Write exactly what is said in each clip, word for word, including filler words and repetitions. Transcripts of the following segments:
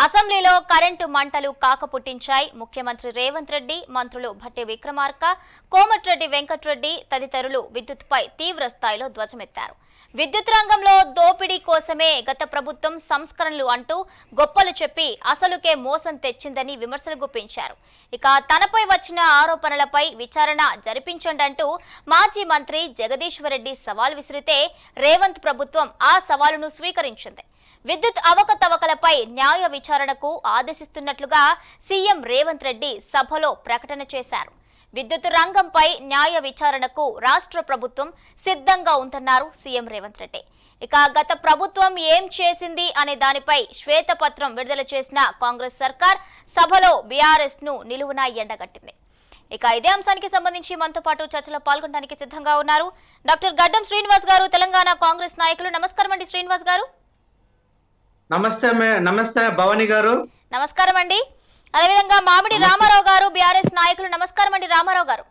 అసెంబ్లీలో కరెంటు మంటలు కాకపుట్టించాయి. ముఖ్యమంత్రి రేవంత్ రెడ్డి, మంత్రులు భట్టి విక్రమార్క, కోమటిరెడ్డి వెంకటరెడ్డి తదితరులు విద్యుత్పై తీవ్ర స్థాయిలో ధ్వజమెత్తారు. విద్యుత్ రంగంలో దోపిడీ కోసమే గత ప్రభుత్వం సంస్కరణలు అంటూ గొప్పలు చెప్పి అసలుకే మోసం తెచ్చిందని విమర్శలు గుప్పించారు. ఇక తనపై వచ్చిన ఆరోపణలపై విచారణ జరిపించండంటూ మాజీ మంత్రి జగదీశ్వరరెడ్డి సవాల్ విసిరితే రేవంత్ ప్రభుత్వం ఆ సవాలును స్వీకరించింది. విద్యుత్ అవకతవకలపై న్యాయ విచారణకు ఆదేశిస్తున్నట్లుగా సీఎం రేవంత్ రెడ్డి సభలో ప్రకటన చేశారు. విద్యుత్ రంగంపై న్యాయ విచారణకు రాష్ట్ర ప్రభుత్వం సిద్ధంగా ఉందన్నారు సీఎం రేవంత్ రెడ్డి. ఇక గత ప్రభుత్వం ఏం చేసింది అనే దానిపై శ్వేతపత్రం విడుదల చేసిన కాంగ్రెస్ సర్కార్ సభలో బీఆర్ఎస్ ను నిలువునా ఎండగట్టింది. ఇక ఇదే అంశానికి సంబంధించి మనతో పాటు చర్చలో పాల్గొనడానికి సిద్ధంగా ఉన్నారు డాక్టర్ గడ్డం శ్రీనివాస్ గారు, తెలంగాణ కాంగ్రెస్ నాయకులు. నమస్కారం అండి శ్రీనివాస్ గారు. నమస్తే నమస్తే భవాని గారు. నమస్కారం అండి. అదేవిధంగా మామిడి రామారావు గారు, బీఆర్ఎస్ నాయకులు. నమస్కారం అండి రామారావు గారు.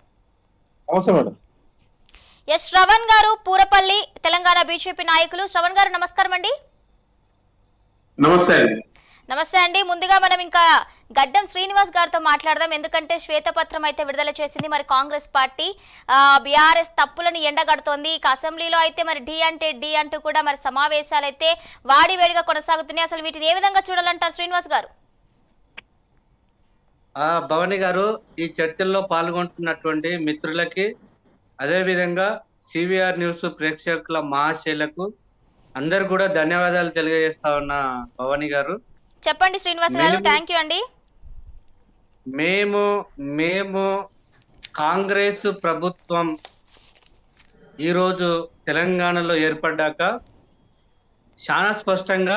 ఎస్ శ్రవణ్ గారు, పూరపల్లి, తెలంగాణ బీజేపీ నాయకులు. శ్రవణ్ గారు నమస్కారం అండి. నమస్తే నమస్తే అండి. ముందుగా మనం ఇంకా గడ్డం శ్రీనివాస్ గారితో మాట్లాడదాం. ఎందుకంటే శ్వేతపత్రం అయితే విడుదల చేసింది మరి కాంగ్రెస్ పార్టీ. బీఆర్ఎస్ తప్పులను ఎండగడుతోంది. ఇక అసెంబ్లీలో అయితే మరి డి అంటే డి అంటూ కూడా మరి సమావేశాలు అయితే వాడివేడిగా కొనసాగుతున్నాయి. అసలు వీటిని ఏ విధంగా చూడాలంటారు శ్రీనివాస్ గారు? ఆ భవాని గారు, ఈ చర్చల్లో పాల్గొంటున్నటువంటి మిత్రులకి, అదే విధంగా సివిఆర్ న్యూస్ ప్రేక్షకుల మహాశైలకు అందరు కూడా ధన్యవాదాలు తెలియజేస్తా ఉన్నా భవాని గారు. చెప్పండి శ్రీనివాస్ గారు. థ్యాంక్ యూ అండి. మేము మేము కాంగ్రెస్ ప్రభుత్వం ఈరోజు తెలంగాణలో ఏర్పడ్డాక చాలా స్పష్టంగా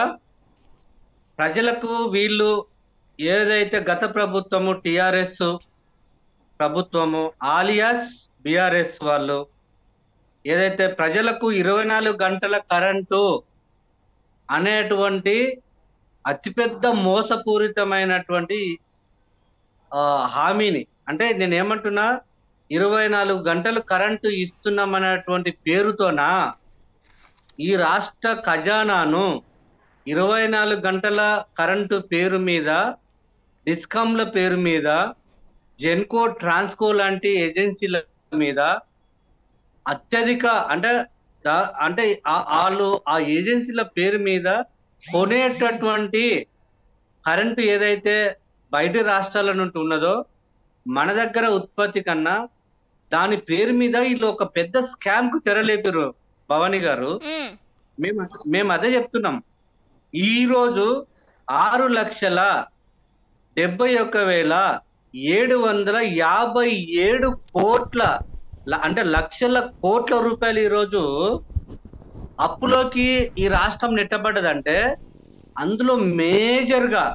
ప్రజలకు వీళ్ళు ఏదైతే గత ప్రభుత్వము టిఆర్ఎస్ ప్రభుత్వము ఆలియాస్ బిఆర్ఎస్ వాళ్ళు ఏదైతే ప్రజలకు ఇరవై నాలుగు గంటల కరెంటు అనేటువంటి అతిపెద్ద మోసపూరితమైనటువంటి హామీని, అంటే నేను ఏమంటున్నా, ఇరవై నాలుగు గంటలు కరెంటు ఇస్తున్నామనేటువంటి పేరుతోన ఈ రాష్ట్ర ఖజానాను ఇరవై నాలుగు గంటల కరెంటు పేరు మీద, డిస్కామ్ల పేరు మీద, జెన్కో ట్రాన్స్కో లాంటి ఏజెన్సీల మీద అత్యధిక అంటే అంటే వాళ్ళు ఆ ఏజెన్సీల పేరు మీద కొనేటటువంటి కరెంటు ఏదైతే బయట రాష్ట్రాల నుండి ఉన్నదో మన దగ్గర ఉత్పత్తి కన్నా దాని పేరు మీద వీళ్ళు ఒక పెద్ద స్కామ్ కు తెరలేపారు భవాని గారు. మేము మేము అదే చెప్తున్నాం. ఈ రోజు ఆరు లక్షల డెబ్బై ఒక్క వేల ఏడు వందల యాభై ఏడు కోట్ల అంటే లక్షల కోట్ల రూపాయలు ఈరోజు అప్పులోకి ఈ రాష్ట్రం నెట్టబడ్డదంటే అందులో మేజర్ గా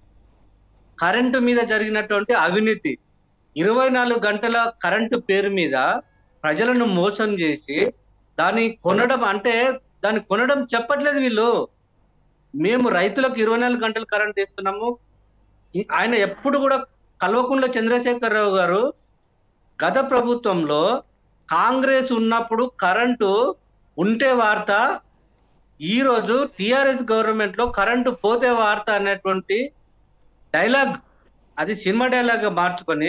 కరెంటు మీద జరిగినటువంటి అవినీతి. ఇరవై నాలుగు గంటల కరెంటు పేరు మీద ప్రజలను మోసం చేసి దాన్ని కొనడం, అంటే దాన్ని కొనడం చెప్పట్లేదు వీళ్ళు. మేము రైతులకు ఇరవై నాలుగు గంటలు కరెంట్ ఇస్తున్నాము. ఆయన ఎప్పుడు కూడా కల్వకుంట్ల చంద్రశేఖరరావు గారు గత ప్రభుత్వంలో కాంగ్రెస్ ఉన్నప్పుడు కరెంటు ఉంటే వార్త, ఈ రోజు టిఆర్ఎస్ గవర్నమెంట్ లో కరెంటు పోతే వార్త అనేటువంటి డైలాగ్, అది సినిమా డైలాగ్ గా మార్చుకొని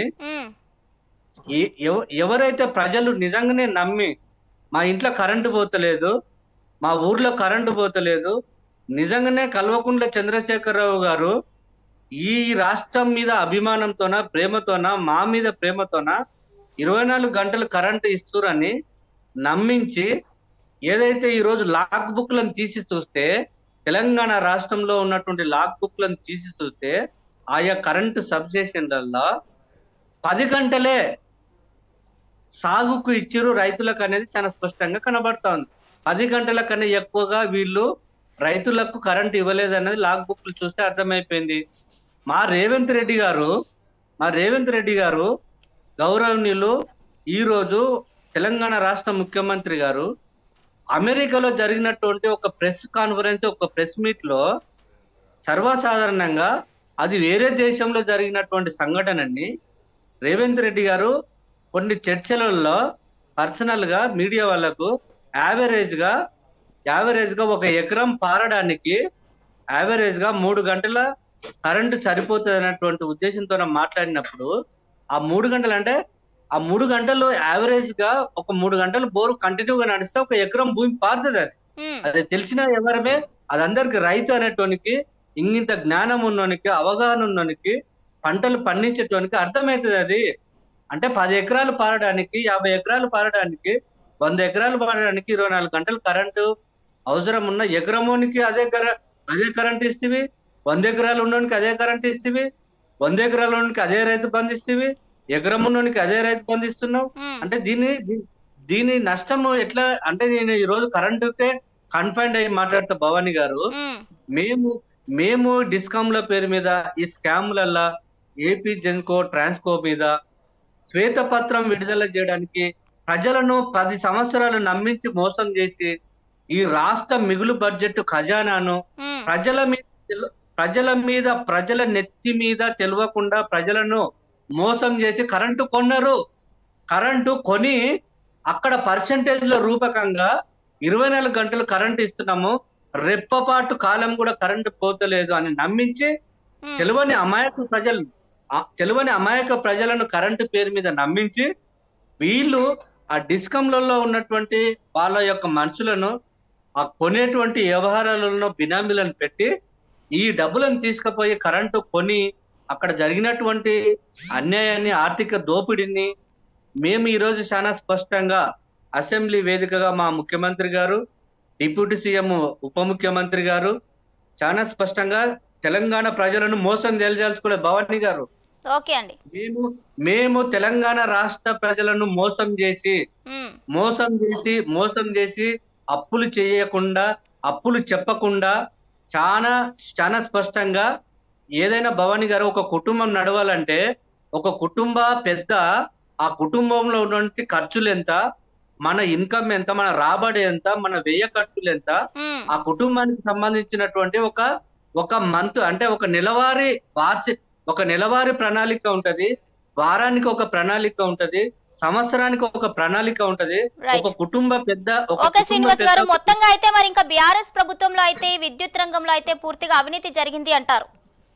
ఎవరైతే ప్రజలు నిజంగానే నమ్మి మా ఇంట్లో కరెంటు పోతలేదు, మా ఊర్లో కరెంటు పోతలేదు, నిజంగానే కల్వకుంట్ల చంద్రశేఖరరావు గారు ఈ రాష్ట్రం మీద అభిమానంతోన ప్రేమతోన మా మీద ప్రేమతోన ఇరవై నాలుగు గంటలు కరెంటు ఇస్తురని నమ్మించి ఏదైతే ఈ రోజు లాక్ బుక్లను తీసి చూస్తే, తెలంగాణ రాష్ట్రంలో ఉన్నటువంటి లాక్ బుక్లను తీసి చూస్తే ఆయా కరెంటు సబ్స్టేషన్లలో పది గంటలే సాగుకు ఇచ్చిరు రైతులకు అనేది చాలా స్పష్టంగా కనబడతా ఉంది. పది గంటల కన్నా ఎక్కువగా వీళ్ళు రైతులకు కరెంట్ ఇవ్వలేదు అనేది లాక్ బుక్లు చూస్తే అర్థమైపోయింది. మా రేవంత్ రెడ్డి గారు మా రేవంత్ రెడ్డి గారు గౌరవనీయులు ఈరోజు తెలంగాణ రాష్ట్ర ముఖ్యమంత్రి గారు అమెరికాలో జరిగినటువంటి ఒక ప్రెస్ కాన్ఫరెన్స్, ఒక ప్రెస్ మీట్ లో సర్వసాధారణంగా అది వేరే దేశంలో జరిగినటువంటి సంఘటనని రేవంత్ రెడ్డి గారు కొన్ని చర్చలలో పర్సనల్ గా మీడియా వాళ్ళకు యావరేజ్ గా యావరేజ్ గా ఒక ఎకరం పారడానికి యావరేజ్ గా మూడు గంటల కరెంటు సరిపోతుంది అన్నటువంటి ఉద్దేశంతో మాట్లాడినప్పుడు ఆ మూడు గంటలు అంటే ఆ మూడు గంటలు యావరేజ్ గా ఒక మూడు గంటలు బోరు కంటిన్యూగా నడిస్తే ఒక ఎకరం భూమి పారుతుంది. అది ఉమ్, అది తెలిసిన ఎవరమే అది అందరికి రైతు అనేటోనికి ఇంత జ్ఞానం ఉన్నోనికి అవగాహన ఉన్నోనికి పంటలు పండించేటోనికి అర్థమవుతుంది. అది అంటే పది ఎకరాలు పారడానికి యాభై ఎకరాలు పారడానికి వంద ఎకరాలు పారడానికి ఇరవై నాలుగు గంటలు కరెంటు అవసరం ఉన్న ఎకరమోనికి అదే కర అదే కరెంట్ ఇస్తేవి, వంద ఎకరాలు ఉన్నోనికి అదే కరెంట్ ఇస్తేవి, వంద ఎకరాల ఉన్నోనికి అదే రైతు బంధిస్తేవి, ఎకరం ఉన్నోనికి అదే రైతు బంధిస్తున్నావు. ఉమ్, అంటే దీని దీ- దీని నష్టము ఎట్లా అంటే నేను ఈ రోజు కరెంటుకే కన్ఫైన్డ్ అయ్యి మాట్లాడతా భవానీ గారు. ఉమ్, మేము మేము డిస్కామ్ల పేరు మీద ఈ స్కామ్లల్లా ఏపీ జెన్కో ట్రాన్స్కో మీద శ్వేతపత్రం విడుదల చేయడానికి ప్రజలను పది సంవత్సరాలు నమ్మించి మోసం చేసి ఈ రాష్ట్ర మిగులు బడ్జెట్ ఖజానాను ఉమ్, ప్రజల మీద తెలు- ప్రజల మీద ప్రజల నెత్తి మీద తెలియకుండా ప్రజలను మోసం చేసి కరెంటు కొన్నారు. కరెంటు కొని అక్కడ పర్సంటేజ్ లో రూపకంగా ఇరవై నాలుగు గంటలు కరెంటు ఇస్తున్నాము, రెప్పపాటు కాలం కూడా కరెంటు పోతలేదు అని నమ్మించి ఉమ్, తెలివని అమాయక ప్రజలు ఆ తెలివని అమాయక ప్రజలను కరెంటు పేరు మీద నమ్మించి వీళ్ళు ఆ డిస్కంలలో ఉన్నటువంటి వాళ్ళ యొక్క మనుషులను ఆ కొనేటువంటి వ్యవహారాలలో బినామీలను పెట్టి ఈ డబ్బులను తీసుకుపోయి కరెంటు కొని అక్కడ జరిగినటువంటి అన్యాయాన్ని ఆర్థిక దోపిడీని మేము ఈరోజు చాలా స్పష్టంగా అసెంబ్లీ వేదికగా మా ముఖ్యమంత్రి గారు, డిప్యూటీ సీఎం ఉప ముఖ్యమంత్రి గారు చాలా స్పష్టంగా తెలంగాణ ప్రజలను మోసం తెలియజాల్చుకోలేదు భవానీ గారు. ఓకే అండి. మేము మేము తెలంగాణ రాష్ట్ర ప్రజలను మోసం చేసి ఉమ్, మోసం చేసి మోసం చేసి అప్పులు చేయకుండా అప్పులు చెప్పకుండా చాలా చాలా స్పష్టంగా ఏదైనా భవానీ గారు ఒక కుటుంబం నడవాలంటే ఒక కుటుంబ పెద్ద ఆ కుటుంబంలో ఉన్నటువంటి ఖర్చులు ఎంత, మన ఇన్కమ్ ఎంత, మన రాబడి ఎంత, మన వ్యయ ఖర్చులు ఎంత, ఉమ్, ఆ కుటుంబానికి సంబంధించినటువంటి ఒక ఒక మంత్ అంటే ఒక నెలవారీ వార్షిక ఒక నెలవారీ ప్రణాళిక ఉంటది, వారానికి ఒక ప్రణాళిక ఉంటది, సంవత్సరానికి ఒక ప్రణాళిక ఉంటది. Right. ఒక కుటుంబ పెద్ద ఒక ఓకే కుటుంబ శ్రీనివాస్ గారు, పెద్ద మొత్తంగా అయితే మరి ఇంకా బీఆర్ఎస్ ప్రభుత్వంలో అయితే విద్యుత్ రంగంలో అయితే పూర్తిగా అవినీతి జరిగింది అంటారు.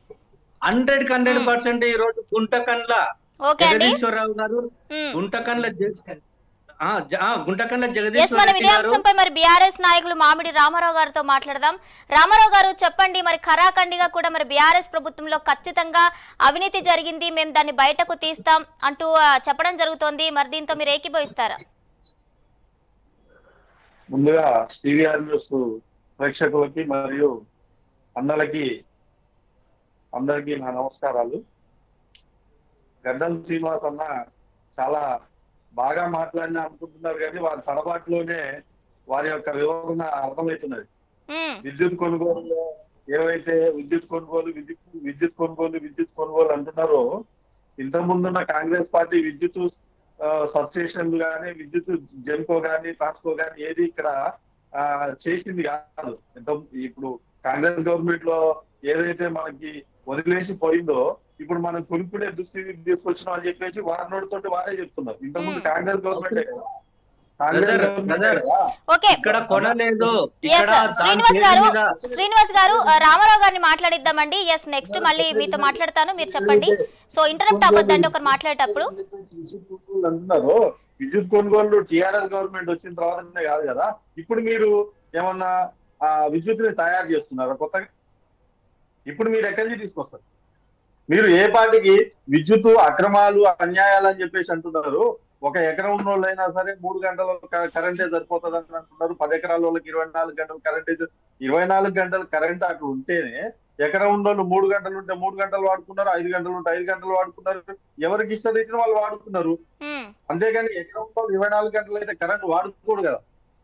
హండ్రెడ్ కి హండ్రెడ్ పర్సెంట్ ఈ రోజు గుంటకండ్ల ఓకే అండి. జగదీశ్వరరావు గారు ఉమ్. గుంటకండ్ల జగ- ఆ, జ- ఆ, గుంటకండ్ల ఎస్, జగదీశ్వర మనం రెడ్డి ఇదే గారు అంశంపై మరి బీఆర్ఎస్ నాయకులు మామిడి రామారావు గారితో మాట్లాడదాం. రామారావు గారు చెప్పండి, మరి ఖరాఖండిగా కూడా మరి బీఆర్ఎస్ ప్రభుత్వంలో ఖచ్చితంగా అవినీతి జరిగింది, మేము దాన్ని బయటకు తీస్తాం అంటూ ఆ, చెప్పడం జరుగుతోంది. మరి దీంతో మీరు ఏకీభవిస్తారా? ముందుగా సివిఆర్ న్యూస్ ప్రేక్షకులకి మరియు అన్నలకి అందరికీ నా నమస్కారాలు. గడ్డం శ్రీనివాస్ అన్న చాలా బాగా మాట్లాడినా అనుకుంటున్నారు కానీ వారి తడబాటులోనే వారి యొక్క వివరణ అర్థమవుతున్నది. ఉమ్, విద్యుత్ కొనుగోలులో ఏవైతే విద్యుత్ కొనుగోలు విద్యుత్ విద్యుత్ కొనుగోలు విద్యుత్ కొనుగోలు అంటున్నారో, ఇంతకుముందున్న కాంగ్రెస్ పార్టీ విద్యుత్ సబ్స్టేషన్లు కానీ విద్యుత్ జెన్కో కానీ ట్రాన్స్కో కానీ ఏది ఇక్కడ ఆ చేసింది కాదు. ఎంత ఇప్పుడు కాంగ్రెస్ గవర్నమెంట్ లో ఏదైతే మనకి వదిలేసి పోయిందో ఇప్పుడు మనం కొనుక్కునే దుస్థితి తీసుకొచ్చినాం అని చెప్పేసి వారి నోటితోటి వారే చెప్తున్నారు. ఇంతకుముందు కాంగ్రెస్ గవర్నమెంటే కదా, కాంగ్రెస్ బ్రదర్, గవర్నమెంటే బ్రదర్. కదా. ఓకే ఇక్కడ కొనలేదు, ఎస్ ఇక్కడ దాని శ్రీనివాస్ పేరు గారు మీద శ్రీనివాస్ గారు ఆ, రామారావు గారిని మాట్లాడిద్దామండి. ఎస్, నెక్స్ట్ మళ్ళీ మీతో మాట్లాడతాను, మీరు చెప్పండి. సో ఇంటరప్ట్ అవ్వద్దండి ఒకరు మాట్లాడేటప్పుడు. విద్యుత్ కొనుగోలు అంటున్నారు. విద్యుత్ కొనుగోలు టిఆర్ఎస్ గవర్నమెంట్ వచ్చిన తర్వాతనే కాదు కదా. ఇప్పుడు మీరు ఏమన్నా ఆ విద్యుత్ ని తయారు చేస్తున్నారా కొత్తగా? ఇప్పుడు మీరు ఎక్కడి నుంచి తీసుకొస్తారు? మీరు ఏ పార్టీకి విద్యుత్ అక్రమాలు అన్యాయాలు అని చెప్పేసి అంటున్నారు. ఒక ఎకరం ఉన్న వాళ్ళైనా సరే మూడు గంటల కరెంటే సరిపోతుంది అని అంటున్నారు. పది ఎకరాల వాళ్ళకి ఇరవై నాలుగు గంటలు కరెంట్ ఇరవై నాలుగు గంటలు కరెంట్ అక్కడ ఉంటేనే ఎకరం ఉన్న వాళ్ళు మూడు గంటలు ఉంటే మూడు గంటలు వాడుకున్నారు, ఐదు గంటలు ఉంటే ఐదు గంటలు వాడుకున్నారు. ఎవరికి ఇష్టం తీసిన వాళ్ళు వాడుకున్నారు. ఉమ్, అంతేగాని ఎకరం వాళ్ళు ఇరవై నాలుగు గంటలు అయితే కరెంట్ వాడుకోడు కదా.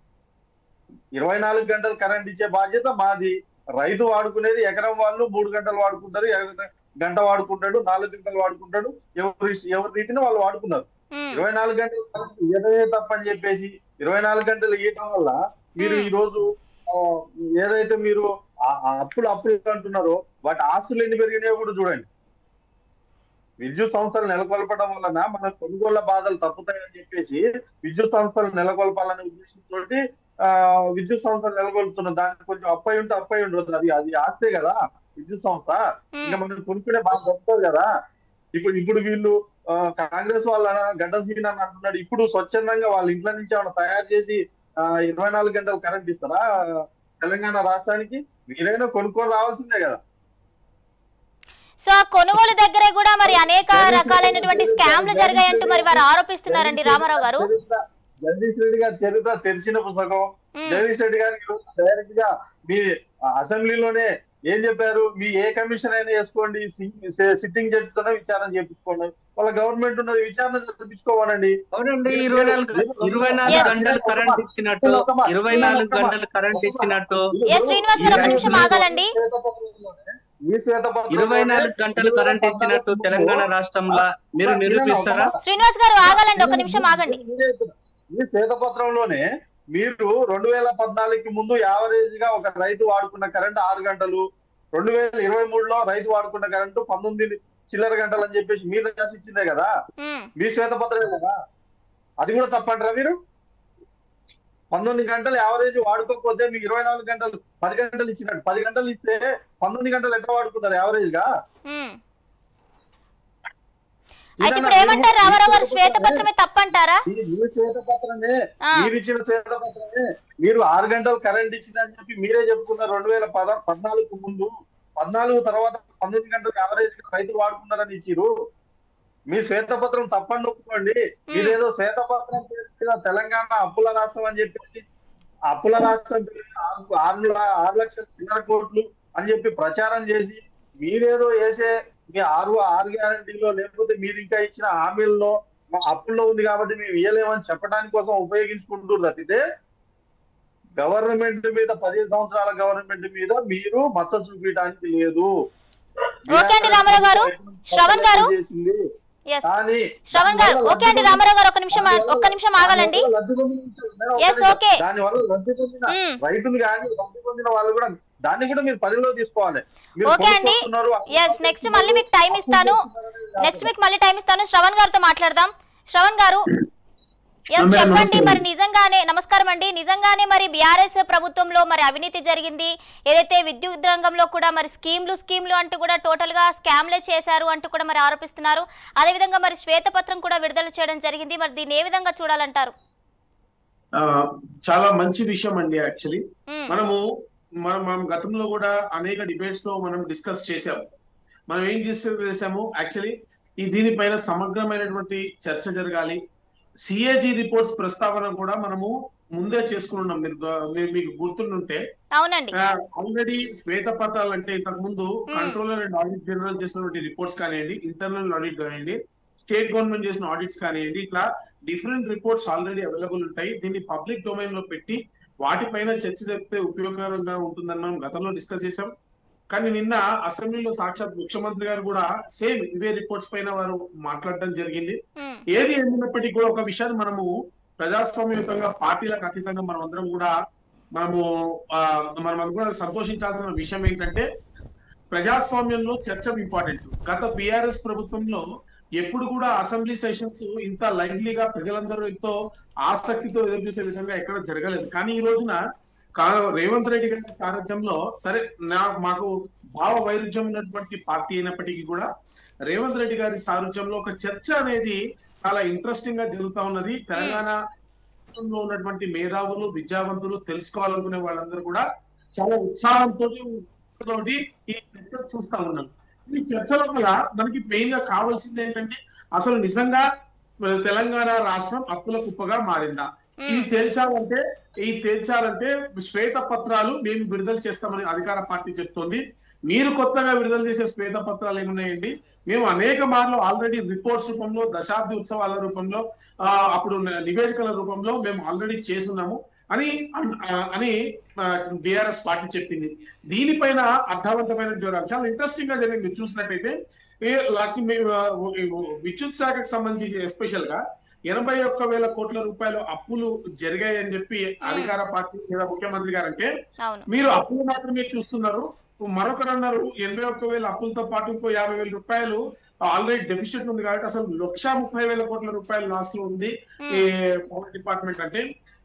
ఇరవై నాలుగు గంటలు కరెంట్ ఇచ్చే బాధ్యత మాది. రైతు వాడుకునేది ఎకరం వాళ్ళు మూడు గంటలు వాడుకుంటారు, గంట వాడుకుంటాడు, నాలుగు గంటలు వాడుకుంటాడు. ఎవరు ఎవరి రీతిని వాళ్ళు వాడుకున్నారు. ఉమ్, ఇరవై నాలుగు గంటలు కరెంట్ ఇవ్వడమే తప్పని చెప్పేసి ఇరవై నాలుగు గంటలు ఇవ్వడం వల్ల మీరు ఈ రోజు ఆ, ఏదైతే మీరు ఆ- ఆ అప్పులు అప్పులు అంటున్నారో వాటి ఆస్తులు ఎన్ని పెరిగినాయో కూడా చూడండి. విద్యుత్ సంస్థలు నెలకొల్పడం వలన మన కొనుగోళ్ల బాధలు తప్పుతాయని చెప్పేసి విద్యుత్ సంస్థలు నెలకొల్పాలనే ఉద్దేశంతో ఆ విద్యుత్ సంస్థలు నెలకొల్పుతున్నాం. దానికి కొంచెం అప్పై ఉంటే అప్పై ఉండదు, అది అది ఆస్తే కదా. విద్యుత్ సంస్థ, ఇంకా మనం కొనుక్కునే బాగా గొప్పది కదా. ఇప్పుడు ఇప్పుడు వీళ్ళు కాంగ్రెస్ వాళ్ళ గడ్డ సీన్ అని అంటున్నాడు. ఇప్పుడు స్వచ్ఛందంగా వాళ్ళ ఇంట్లో నుంచి ఏమైనా తయారు చేసి ఆ ఇరవై నాలుగు గంటలు కరెంట్ ఇస్తారా తెలంగాణ రాష్ట్రానికి? మీరైనా కొనుక్కొని రావాల్సిందే కదా. సో ఆ కొనుగోలు దగ్గరే కూడా మరి అనేక రకాలైనటువంటి స్కామ్లు జరిగాయంటూ మరి వారు ఆరోపిస్తున్నారండి రామారావు గారు. జగదీష్ రెడ్డి గారి చరిత్ర తెరిచిన పుస్తకం. జగదీష్ రెడ్డి గారికి డైరెక్ట్ గా మీ అసెంబ్లీలోనే ఏం చెప్పారు, మీ ఏ కమిషన్ అయినా వేసుకోండి, సిట్టింగ్ జడ్జితోనే విచారణ చేపించుకోండి, వాళ్ళ గవర్నమెంట్ ఉన్నది విచారణ జరిపించుకోవాలండి. అవునండి, ఇరవై నాలుగు ఇరవై నాలుగు గంటలు కరెంట్ ఇచ్చినట్టు ఇరవై నాలుగు గంటలు కరెంట్ ఇచ్చినట్టు శ్రీనివాస్ గారు ఒక నిమిషం ఆగాలండి. ఇరవై నాలుగు గంటలు కరెంట్ ఇచ్చినట్టు తెలంగాణ రాష్ట్రంలో మీరు నిరూపిస్తారా? శ్రీనివాస్ గారు ఆగాలండి, ఒక నిమిషం ఆగండి. ఈ శ్వేతపత్రంలోనే మీరు రెండు వేల పద్నాలుగుకి ముందు యావరేజ్ గా ఒక రైతు వాడుకున్న కరెంట్ ఆరు గంటలు, రెండు వేల ఇరవై మూడులో రైతు వాడుకున్న కరెంటు పంతొమ్మిది చిల్లర గంటలు అని చెప్పేసి మీరు రాసి ఇచ్చిందే కదా, మీ శ్వేతపత్రమే కదా. అది కూడా తప్పంటారా మీరు? పంతొమ్మిది గంటలు యావరేజ్ వాడుకోకపోతే మీకు ఇరవై నాలుగు గంటలు పది గంటలు ఇచ్చినట్టు, పది గంటలు ఇస్తే పంతొమ్మిది గంటలు ఎట్లా వాడుకుంటారు యావరేజ్ గా? అయితే ఇప్పుడు ఏమంటారు రామారావు గారు, శ్వేతపత్రమే తప్పంటారా? మీరు శ్వేతపత్రమే, మీరు ఇచ్చిన శ్వేతపత్రమే, మీరు ఆరు గంటలు కరెంట్ ఇచ్చిందని చెప్పి మీరే చెప్పుకున్నారు రెండు వేల పద పద్నాలుగు ముందు. పద్నాలుగు తర్వాత పంతొమ్మిది గంటలు యావరేజ్ రైతులు వాడుకున్నారని ఇచ్చిరు. మీ శ్వేతపత్రం తప్పని ఒప్పుకోండి. మీరేదో శ్వేతపత్రం తెలంగాణ అప్పుల రాష్ట్రం అని చెప్పేసి అప్పుల రాష్ట్రం ఆరు ఆరు లక్షల చిల్లర కోట్లు అని చెప్పి ప్రచారం చేసి మీరేదో వేసే మీ ఆరు ఆరు గ్యారంటీలో లేకపోతే మీరు ఇంకా ఇచ్చిన హామీల్లో మా అప్పుల్లో ఉంది కాబట్టి మేము ఇయ్యలేమని చెప్పడానికి కోసం ఉపయోగించుకుంటూ తప్పితే గవర్నమెంట్ మీద పదిహేను సంవత్సరాల గవర్నమెంట్ మీద మీరు మచ్చ చూపించడానికి లేదు. ఓకే అండి రామారావు గారు. శ్రవణ్ గారు శ్రవణ్ గారు ఓకే అండి రామారావు గారు, ఒక నిమిషం ఒక్క నిమిషం ఆగాలండి. దాని వల్ల లబ్ధి పొందిన రైతులు కానీ లబ్ధి పొందిన వాళ్ళు కూడా దాన్ని కూడా మీరు పరిధిలో తీసుకోవాలి. ఓకే అండి, ఎస్ నెక్స్ట్ మళ్ళీ మీకు టైం ఇస్తాను, నెక్స్ట్ మీకు మళ్ళీ టైం ఇస్తాను. శ్రవణ్ గారితో మాట్లాడదాం. శ్రవణ్ గారు ఎస్ చెప్పండి, మరి నిజంగానే నమస్కారం అండి, నిజంగానే మరి బీఆర్ఎస్ ప్రభుత్వంలో మరి అవినీతి జరిగింది, ఏదైతే విద్యుత్ రంగంలో కూడా మరి స్కీమ్లు స్కీమ్లు అంటూ కూడా టోటల్ గా స్కామ్లే చేశారు అంటూ కూడా మరి ఆరోపిస్తున్నారు. అదేవిధంగా మరి శ్వేతపత్రం కూడా విడుదల చేయడం జరిగింది, మరి దీన్ని ఏ విధంగా చూడాలంటారు? చాలా మంచి విషయం అండి. యాక్చువల్లీ మనము మనం మనం గతంలో కూడా అనేక డిబేట్స్ లో మనం డిస్కస్ చేసాము. మనం ఏం డిస్కస్ చేసాము, యాక్చువల్లీ ఈ దీనిపైన సమగ్రమైనటువంటి చర్చ జరగాలి. సిఏజీ రిపోర్ట్స్ ప్రస్తావన కూడా మనము ముందే చేసుకున్నాం. మీరు మీకు గుర్తుంటే ఆల్రెడీ శ్వేతపత్రాలు అంటే ఇంతకు ముందు కంట్రోలర్ అండ్ ఆడిట్ జనరల్ చేసినటువంటి రిపోర్ట్స్ కానివ్వండి, ఇంటర్నల్ ఆడిట్ కానివ్వండి, స్టేట్ గవర్నమెంట్ చేసిన ఆడిట్స్ కానివ్వండి, ఇట్లా డిఫరెంట్ రిపోర్ట్స్ ఆల్రెడీ అవైలబుల్ ఉంటాయి. దీన్ని పబ్లిక్ డొమైన్ లో పెట్టి వాటిపైన చర్చ జరిపితే ఉపయోగకరంగా ఉంటుందని మనం గతంలో డిస్కస్ చేసాం. కానీ నిన్న అసెంబ్లీలో సాక్షాత్ ముఖ్యమంత్రి గారు కూడా సేమ్ ఇవే రిపోర్ట్స్ పైన వారు మాట్లాడడం జరిగింది. ఏది ఏమైనప్పటికీ కూడా ఒక విషయాన్ని మనము ప్రజాస్వామ్యయుతంగా పార్టీలకు అతీతంగా మనం అందరం కూడా మనము ఆ మనం కూడా సంతోషించాల్సిన విషయం ఏంటంటే ప్రజాస్వామ్యంలో చర్చ ఇంపార్టెంట్. గత బీఆర్ఎస్ ప్రభుత్వంలో ఎప్పుడు కూడా అసెంబ్లీ సెషన్స్ ఇంత లైవ్లీగా ప్రజలందరూ ఎంతో ఆసక్తితో ఎదురు చూసే విధంగా ఎక్కడ జరగలేదు. కానీ ఈ రోజున రేవంత్ రెడ్డి గారి సారథ్యంలో, సరే నా మాకు భావ వైరుధ్యం ఉన్నటువంటి పార్టీ అయినప్పటికీ కూడా రేవంత్ రెడ్డి గారి సారథ్యంలో ఒక చర్చ అనేది చాలా ఇంట్రెస్టింగ్ గా జరుగుతా ఉన్నది. తెలంగాణ రాష్ట్రంలో ఉన్నటువంటి మేధావులు, విద్యావంతులు, తెలుసుకోవాలనుకునే వాళ్ళందరూ కూడా చాలా ఉత్సాహంతో ఈ చర్చ చూస్తా ఉన్నారు. ఈ చర్చలో వల్ల మనకి మెయిన్ గా కావాల్సింది ఏంటంటే అసలు నిజంగా తెలంగాణ రాష్ట్రం అప్పుల కుప్పగా మారిందా, ఇది తేల్చాలంటే ఈ తేల్చాలంటే శ్వేత పత్రాలు మేము విడుదల చేస్తామని అధికార పార్టీ చెప్తోంది. మీరు కొత్తగా విడుదల చేసే శ్వేత పత్రాలు ఏమున్నాయండి? మేము అనేక మార్లు ఆల్రెడీ రిపోర్ట్స్ రూపంలో, దశాబ్ది ఉత్సవాల రూపంలో, ఆ అప్పుడు నివేదికల రూపంలో మేము ఆల్రెడీ చేస్తున్నాము అని అని బీఆర్ఎస్ పార్టీ చెప్పింది. దీనిపైన అర్థవంతమైన జ్వరాలు చాలా ఇంట్రెస్టింగ్ గా జరిగింది. మీరు చూసినట్టయితే విద్యుత్ శాఖకు సంబంధించి ఎస్పెషల్ గా ఎనభై ఒక్క వేల కోట్ల రూపాయలు అప్పులు జరిగాయని చెప్పి అధికార పార్టీ లేదా ముఖ్యమంత్రి గారు అంటే మీరు అప్పులు మాత్రమే చూస్తున్నారు. మరొకరు అన్నారు ఎనభై ఒక్క వేల అప్పులతో పాటు ఇంకో యాభై వేల రూపాయలు ఆల్రెడీ డెఫిసిట్ ఉంది కాబట్టి అసలు లక్ష ముప్పై వేల కోట్ల రూపాయల లాస్ లో ఉంది ఈ పవర్ డిపార్ట్మెంట్ అంటే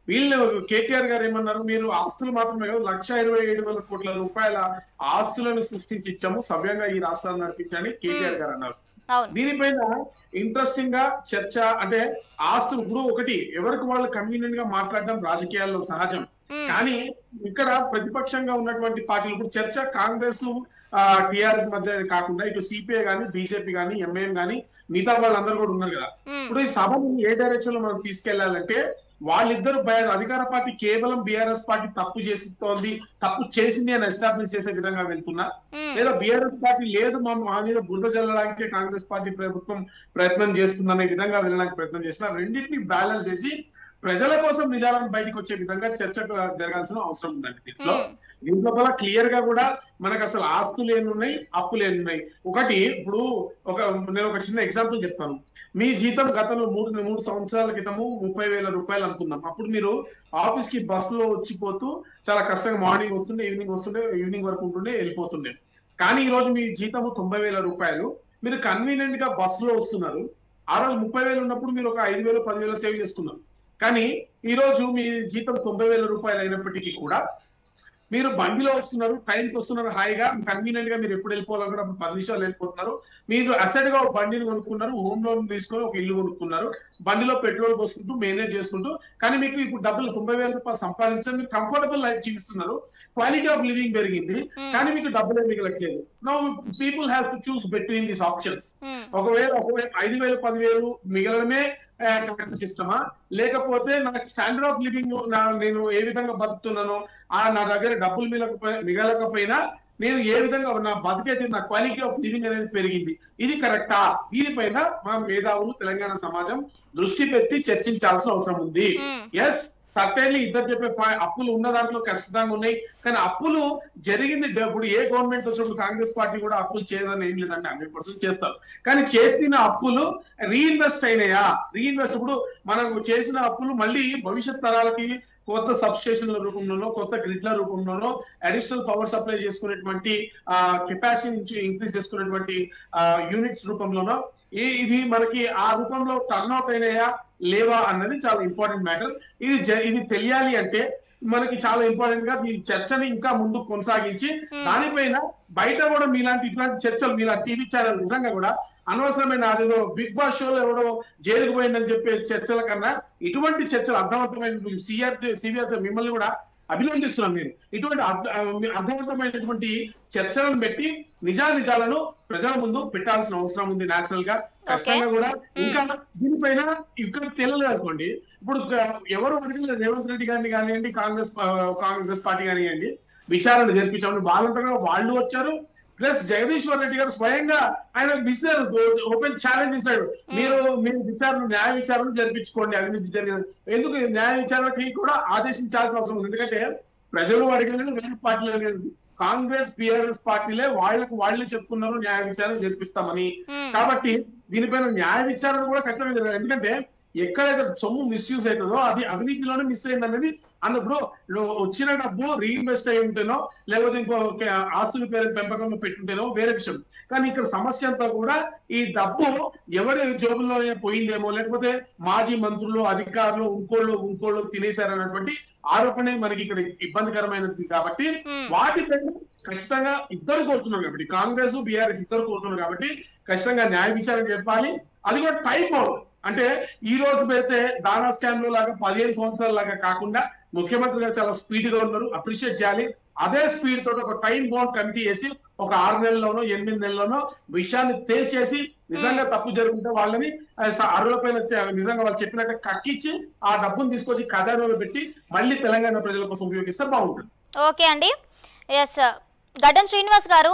వీళ్ళు కేటీఆర్ గారు ఏమన్నారు, మీరు ఆస్తులు మాత్రమే కాదు లక్ష ఇరవై ఏడు వేల కోట్ల రూపాయల ఆస్తులను సృష్టించి ఇచ్చాము, సవ్యంగా ఈ రాష్ట్రాన్ని నడిపించని కేటీఆర్ గారు అన్నారు. దీనిపైన ఇంట్రెస్టింగ్ గా చర్చ, అంటే ఆస్తులు ఇప్పుడు ఒకటి ఎవరికి వాళ్ళు కన్వీనియంట్ గా మాట్లాడడం రాజకీయాల్లో సహజం, కానీ ఇక్కడ ప్రతిపక్షంగా ఉన్నటువంటి పార్టీలు ఇప్పుడు చర్చ కాంగ్రెస్ టిఆర్ఎస్ మధ్య కాకుండా ఇటు సిపిఐ గానీ బీజేపీ గానీ ఎంఐఎం గానీ మిగతా వాళ్ళందరూ కూడా ఉన్నారు కదా. ఇప్పుడు ఈ సభను ఏ డైరెక్షన్ లో మనం తీసుకెళ్లాలంటే వాళ్ళిద్దరు అధికార పార్టీ కేవలం బీఆర్ఎస్ పార్టీ తప్పు చేస్తోంది, తప్పు చేసింది అని ఎస్టాబ్లిష్ చేసే విధంగా వెళ్తున్నా, లేదా బీఆర్ఎస్ పార్టీ లేదు మా మా మీద బురద చల్లడానికి కాంగ్రెస్ పార్టీ ప్రభుత్వం ప్రయత్నం చేస్తుందనే విధంగా వెళ్ళడానికి ప్రయత్నం చేసిన, రెండింటిని బ్యాలెన్స్ చేసి ప్రజల కోసం నిజాలను బయటకు వచ్చే విధంగా చర్చ జరగాల్సిన అవసరం ఉందండి. దీంట్లో దీంట్లో కూడా క్లియర్ గా కూడా మనకు అసలు ఆస్తులు ఎన్నున్నాయి, అప్పులు ఎన్నున్నాయి. ఒకటి ఇప్పుడు ఒక నేను ఒక చిన్న ఎగ్జాంపుల్ చెప్తాను. మీ జీతం గతంలో మూడు మూడు సంవత్సరాల క్రితము ముప్పై వేల రూపాయలు అనుకుందాం. అప్పుడు మీరు ఆఫీస్ కి బస్ లో వచ్చిపోతూ చాలా కష్టంగా మార్నింగ్ వస్తుండే, ఈవినింగ్ వస్తుండే, ఈవినింగ్ వరకు ఉంటుండే, వెళ్ళిపోతుండే. కానీ ఈ రోజు మీ జీతము తొంభై వేల రూపాయలు, మీరు కన్వీనియంట్ గా బస్ లో వస్తున్నారు. ఆ రోజు ముప్పై వేలు ఉన్నప్పుడు మీరు ఒక ఐదు వేలు పదివేలు సేవ్ చేసుకున్నారు. కానీ ఈ రోజు మీ జీతం తొంభై వేల రూపాయలు అయినప్పటికీ కూడా మీరు బండిలో వస్తున్నారు, టైంకి వస్తున్నారు, హాయిగా కన్వీనియంట్ గా మీరు ఎప్పుడు వెళ్ళిపోవాలని కూడా పది నిమిషాలు వెళ్ళిపోతున్నారు. మీరు అసెట్ గా ఒక బండిని కొనుక్కున్నారు, హోమ్ లోన్ తీసుకొని ఒక ఇల్లు కొనుక్కున్నారు, బండిలో పెట్రోల్ పోసుకుంటూ మేనేజ్ చేసుకుంటూ, కానీ మీకు ఇప్పుడు డబ్బులు తొంభై వేల రూపాయలు సంపాదించారు, మీరు కంఫర్టబుల్ లైఫ్ జీవిస్తున్నారు, క్వాలిటీ ఆఫ్ లివింగ్ పెరిగింది, కానీ మీకు డబ్బులే మిగలట్లేదు. Now people have to choose between these options. ఒకవేళ ఒకవేళ ఐదు వేలు పదివేలు మిగలడమే కరెక్ట్ సిస్టమా, లేకపోతే నాకు స్టాండర్డ్ ఆఫ్ లివింగ్ నేను ఏ విధంగా బతుకుతున్నానో ఆ నా దగ్గర డబ్బులు మిగలకపోయినా మిగలకపోయినా నేను ఏ విధంగా నా బతికైతే నా క్వాలిటీ ఆఫ్ లివింగ్ అనేది పెరిగింది, ఇది కరెక్టా? దీనిపైన మా మేధావులు తెలంగాణ సమాజం దృష్టి పెట్టి చర్చించాల్సిన అవసరం ఉంది. ఎస్ సర్టైన్లీ ఇద్దరు చెప్పే అప్పులు ఉన్న దాంట్లో ఖచ్చితంగా ఉన్నాయి, కానీ అప్పులు జరిగింది ఇప్పుడు ఏ గవర్నమెంట్ వచ్చినప్పుడు కాంగ్రెస్ పార్టీ కూడా అప్పులు చేయదని ఏం లేదంటే హండ్రెడ్ పర్సెంట్ చేస్తారు, కానీ చేసిన అప్పులు రీఇన్వెస్ట్ అయినాయా? రీఇన్వెస్ట్ ఇప్పుడు మనం చేసిన అప్పులు మళ్ళీ భవిష్యత్ తరాలకి కొత్త సబ్స్టేషన్ల రూపంలోనో, కొత్త గ్రిడ్ల రూపంలోనో, అడిషనల్ పవర్ సప్లై చేసుకునేటువంటి ఆ కెపాసిటీ నుంచి ఇంక్రీజ్ చేసుకునేటువంటి ఆ యూనిట్స్ రూపంలోనో ఇవి మనకి ఆ రూపంలో టర్న్ అవుట్ అయినాయా లేవా అన్నది చాలా ఇంపార్టెంట్ మ్యాటర్. ఇది ఇది తెలియాలి అంటే మనకి చాలా ఇంపార్టెంట్ గా ఈ చర్చని ఇంకా ముందు కొనసాగించి దానిపైన బయట కూడా మీలాంటి ఇట్లాంటి చర్చలు మీలాంటి టీవీ ఛానల్ నిజంగా కూడా అనవసరమైన అదేదో బిగ్ బాస్ షోలో ఎవడో జైలుకు పోయిందని చెప్పే చర్చల కన్నా ఇటువంటి చర్చలు అర్థవంతమైన సిఆర్ సిబిఆర్ మిమ్మల్ని కూడా అభినందిస్తున్నాను. నేను ఇటువంటి అర్థవంతమైనటువంటి చర్చలను పెట్టి నిజా నిజాలను ప్రజల ముందు పెట్టాల్సిన అవసరం ఉంది. నేచురల్ గా ఖచ్చితంగా కూడా ఇంకా దీనిపైన ఇక్కడ తెలియలేదు అనుకోండి, ఇప్పుడు ఎవరు అడిగిన రేవంత్ రెడ్డి గారిని కానివ్వండి, కాంగ్రెస్ కాంగ్రెస్ పార్టీ కానివ్వండి విచారణ జరిపించామని వాళ్ళంతగా వాళ్ళు వచ్చారు. ప్లస్ జగదీశ్వర్ రెడ్డి గారు స్వయంగా ఆయన విసిరారు, ఓపెన్ ఛాలెంజ్ చేశాడు, మీరు మీరు విచారణ న్యాయ విచారణ జరిపించుకోండి అవినీతి జరిగింది. ఎందుకు న్యాయ విచారణకి కూడా ఆదేశించాల్సిన అవసరం ఉంది, ఎందుకంటే ప్రజలు అడిగిన వేరే పార్టీలు అనేది కాంగ్రెస్ బిఆర్ఎస్ పార్టీలే వాళ్ళకు వాళ్ళే చెప్పుకున్నారు న్యాయ విచారణ జరిపిస్తామని. కాబట్టి దీనిపైన న్యాయ విచారణ కూడా ఖచ్చితంగా జరగాలి, ఎందుకంటే ఎక్కడైతే సొమ్ము మిస్యూజ్ అవుతుందో అది అవినీతిలోనే మిస్ అయింది అనేది. అందులో వచ్చిన డబ్బు రీఇన్వెస్ట్ అయి ఉంటేనో లేకపోతే ఇంకో ఆస్తుల పేరు పెంపకంలో పెట్టుంటేనో వేరే విషయం, కానీ ఇక్కడ సమస్య అంతా కూడా ఈ డబ్బు ఎవరి జోబుల్లో పోయిందేమో, లేకపోతే మాజీ మంత్రులు అధికారులు ఇంకోళ్ళు ఇంకోళ్ళు తినేశారన్నటువంటి ఆరోపణ మనకి ఇక్కడ ఇబ్బందికరమైనది. కాబట్టి వాటిపైన ఖచ్చితంగా ఇద్దరు కోరుతున్నారు, కాబట్టి కాంగ్రెస్ బీఆర్ఎస్ ఇద్దరు కోరుతున్నారు, కాబట్టి ఖచ్చితంగా న్యాయ విచారణ చెప్పాలి. అది కూడా టైం అవుట్, అంటే ఈ రోజు పెడితే దానా స్కామ్ లో లాగా పదిహేను సంవత్సరాల లాగా కాకుండా ముఖ్యమంత్రి గారు చాలా స్పీడ్ గా ఉన్నారు, అప్రిషియేట్ చేయాలి. అదే స్పీడ్ తోటి ఒక టైం బౌండ్ కమిటీ చేసి ఒక ఆరు నెలల్లోనో ఎనిమిది నెలల్లోనో విషయాన్ని తేల్చేసి నిజంగా తప్పు జరుగుతుంటే వాళ్ళని అరువుల పైన నిజంగా వాళ్ళు చెప్పినట్టు కక్కిచ్చి ఆ డబ్బును తీసుకొచ్చి ఖజానాలో పెట్టి మళ్ళీ తెలంగాణ ప్రజల కోసం ఉపయోగిస్తే బాగుంటుంది. ఓకే అండి, ఎస్ గడ్డం శ్రీనివాస్ గారు,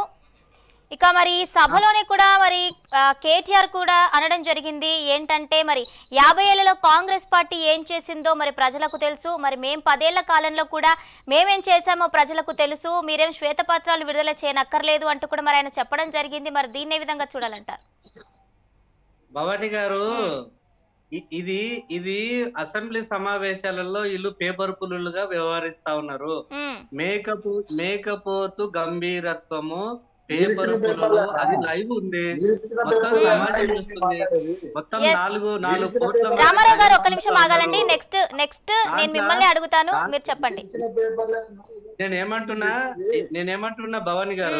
ఇక మరి సభలోనే కూడా మరి కేటీఆర్ కూడా అనడం జరిగింది ఏంటంటే మరి యాభై ఏళ్లలో కాంగ్రెస్ పార్టీ ఏం చేసిందో మరి ప్రజలకు తెలుసు, మరి మేం పదేళ్ల కాలంలో కూడా మేమేం చేశామో ప్రజలకు తెలుసు, మీరేం శ్వేతపత్రాలు విడుదల చేయనక్కర్లేదు అంటూ కూడా మరి ఆయన చెప్పడం జరిగింది. మరి దీన్ని ఏ విధంగా చూడాలంటారు? భవానీ గారు, ఇది ఇది అసెంబ్లీ సమావేశాలలో వీళ్ళు పేపర్ పులులుగా వ్యవహరిస్తా ఉన్నారు. మేకపో మేకపోతు గంభీరత్వము పేపర్ అది లైవ్ ఉంది, మొత్తం సమాజం చూస్తుంది, మొత్తం నాలుగు నాలుగు కోట్ల. రామారావు గారు ఒక్క నిమిషం ఆగాలండి. నెక్స్ట్ నెక్స్ట్ నేను మిమ్మల్ని అడుగుతాను, మీరు చెప్పండి. నేనేమంటున్నా నేనేమంటున్నా భవాని గారు,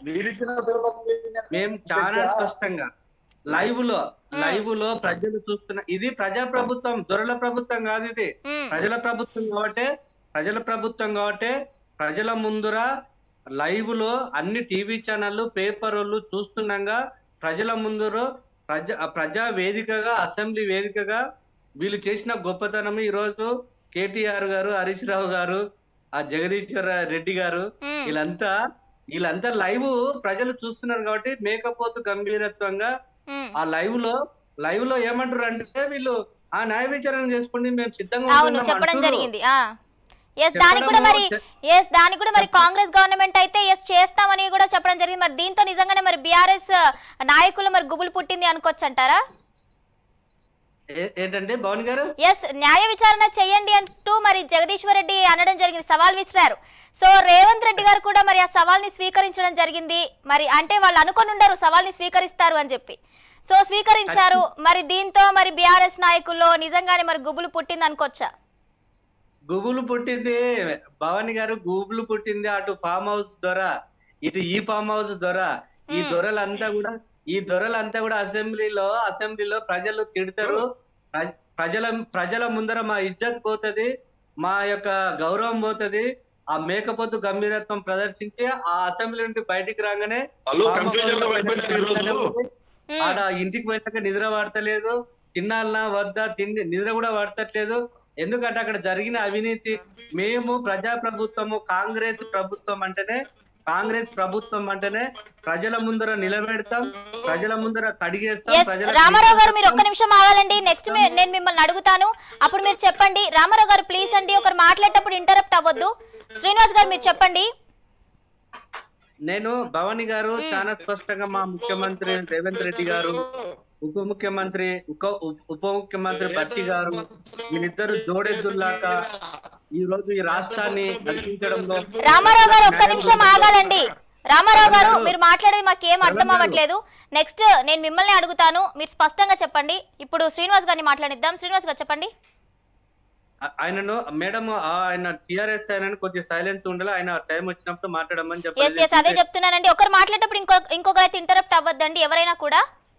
మేము చాలా స్పష్టంగా లైవ్ లో లైవ్ లో ప్రజలు చూస్తున్న, ఇది ప్రజా ప్రభుత్వం, దొరల ప్రభుత్వం కాదు, ఇది ప్రజల ప్రభుత్వం కాబట్టి ప్రజల ప్రభుత్వం కాబట్టి ప్రజల ముందుర లైవ్ లో అన్ని టీవీ ఛానళ్ళు పేపర్లు చూస్తుండగా ప్రజల ముందర ప్రజా ప్రజా వేదికగా, అసెంబ్లీ వేదికగా వీళ్ళు చేసిన గొప్పతనం ఈ రోజు కేటీఆర్ గారు, హరీష్ రావు గారు, ఆ జగదీశ్వర రెడ్డి గారు, వీళ్ళంతా వీళ్ళంతా లైవ్ ప్రజలు చూస్తున్నారు కాబట్టి మేకపోతు గంభీరత్వంగా ఆ లైవ్ లో లైవ్ లో ఏమంటారు అంటే, వీళ్ళు ఆ న్యాయ విచారణ చేసుకోండి, మేము సిద్ధంగా చెప్పడం జరిగింది. ఎస్ దానికి కూడా మరి ఎస్ దానికి కూడా మరి కాంగ్రెస్ గవర్నమెంట్ అయితే ఎస్ చేస్తామని కూడా చెప్పడం జరిగింది. మరి దీంతో నిజంగానే మరి బీఆర్ఎస్ నాయకులు మరి గుబులు పుట్టింది అనుకోవచ్చు అంటారా? ఏంటంటే భవన్ గారు, ఎస్ న్యాయ విచారణ చేయండి అంటూ మరి జగదీశ్వర్ రెడ్డి అనడం జరిగింది, సవాల్ విసిరారు. సో రేవంత్ రెడ్డి గారు కూడా మరి ఆ సవాల్ని స్వీకరించడం జరిగింది. మరి అంటే వాళ్ళు అనుకొని ఉండరు సవాల్ని స్వీకరిస్తారు అని చెప్పి, సో స్వీకరించారు. మరి దీంతో మరి బీఆర్ఎస్ నాయకుల్లో నిజంగానే మరి గుబులు పుట్టింది అనుకోవచ్చా? గుబులు పుట్టింది భవాని గారు, గుబులు పుట్టింది అటు ఫామ్ హౌస్ ద్వారా, ఇటు ఈ ఫామ్ హౌస్ ద్వారా. ఈ దొరలంతా కూడా ఈ దొరలంతా కూడా అసెంబ్లీలో అసెంబ్లీలో ప్రజలు తిడతారు, ప్రజల ప్రజల ముందర మా ఇజ్జత్ పోతుంది, మా యొక్క గౌరవం పోతుంది. ఆ మేకపోతు గంభీరత్వం ప్రదర్శించి ఆ అసెంబ్లీ నుండి బయటికి రాగానే ఆడ ఇంటికి పోయినాక నిద్ర పడతలేదు, తిన్నాలనా వద్దా తిండి నిద్ర కూడా పడతట్లేదు. ఎందుకంటే అక్కడ జరిగిన అవినీతి. మేము ప్రజా ప్రభుత్వము, కాంగ్రెస్ ప్రభుత్వం అంటేనే కాంగ్రెస్ ప్రభుత్వం అంటేనే ప్రజల ముందర నిలబెడతాం, ప్రజల ముందర కడిగేస్తాం. రామారావు గారు మీరు ఒక్క నిమిషం ఆగాలండి. నెక్స్ట్ నేను మిమ్మల్ని అడుగుతాను, అప్పుడు మీరు చెప్పండి. రామారావు గారు ప్లీజ్ అండి, ఒకరు మాట్లాడేటప్పుడు ఇంటరప్ట్ అవ్వద్దు. శ్రీనివాస్ గారు మీరు చెప్పండి. నేను భవాని గారు చాలా స్పష్టంగా మా ముఖ్యమంత్రి రేవంత్ రెడ్డి గారు, ఉప ముఖ్యమంత్రి ఉప ముఖ్యమంత్రి బట్టి గారు, వీళ్ళిద్దరు జోడెద్దుల్లాగా ఈ రోజు ఈ రాష్ట్రాన్ని నడిపించడంలో. రామారావు గారు ఒక్క నిమిషం ఆగాలండి. రామారావు గారు మీరు మాట్లాడేది మాకు ఏం అర్థం అవ్వట్లేదు. నెక్స్ట్ నేను మిమ్మల్ని అడుగుతాను, మీరు స్పష్టంగా చెప్పండి. ఇప్పుడు శ్రీనివాస్ గారిని మాట్లాడిద్దాం. శ్రీనివాస్ గారు చెప్పండి. ఆయనను మేడం ఆయన టిఆర్ఎస్ ఆయన కొద్దిగా సైలెన్స్ ఉండాలి, ఆయన టైం వచ్చినప్పుడు మాట్లాడమని చెప్పి అదే చెప్తున్నానండి. ఒకరు మాట్లాడేటప్పుడు ఇంకో ఇంకొకరైతే ఇంటరప్ట్ అవ్వద్దండి ఎవరైనా కూడా.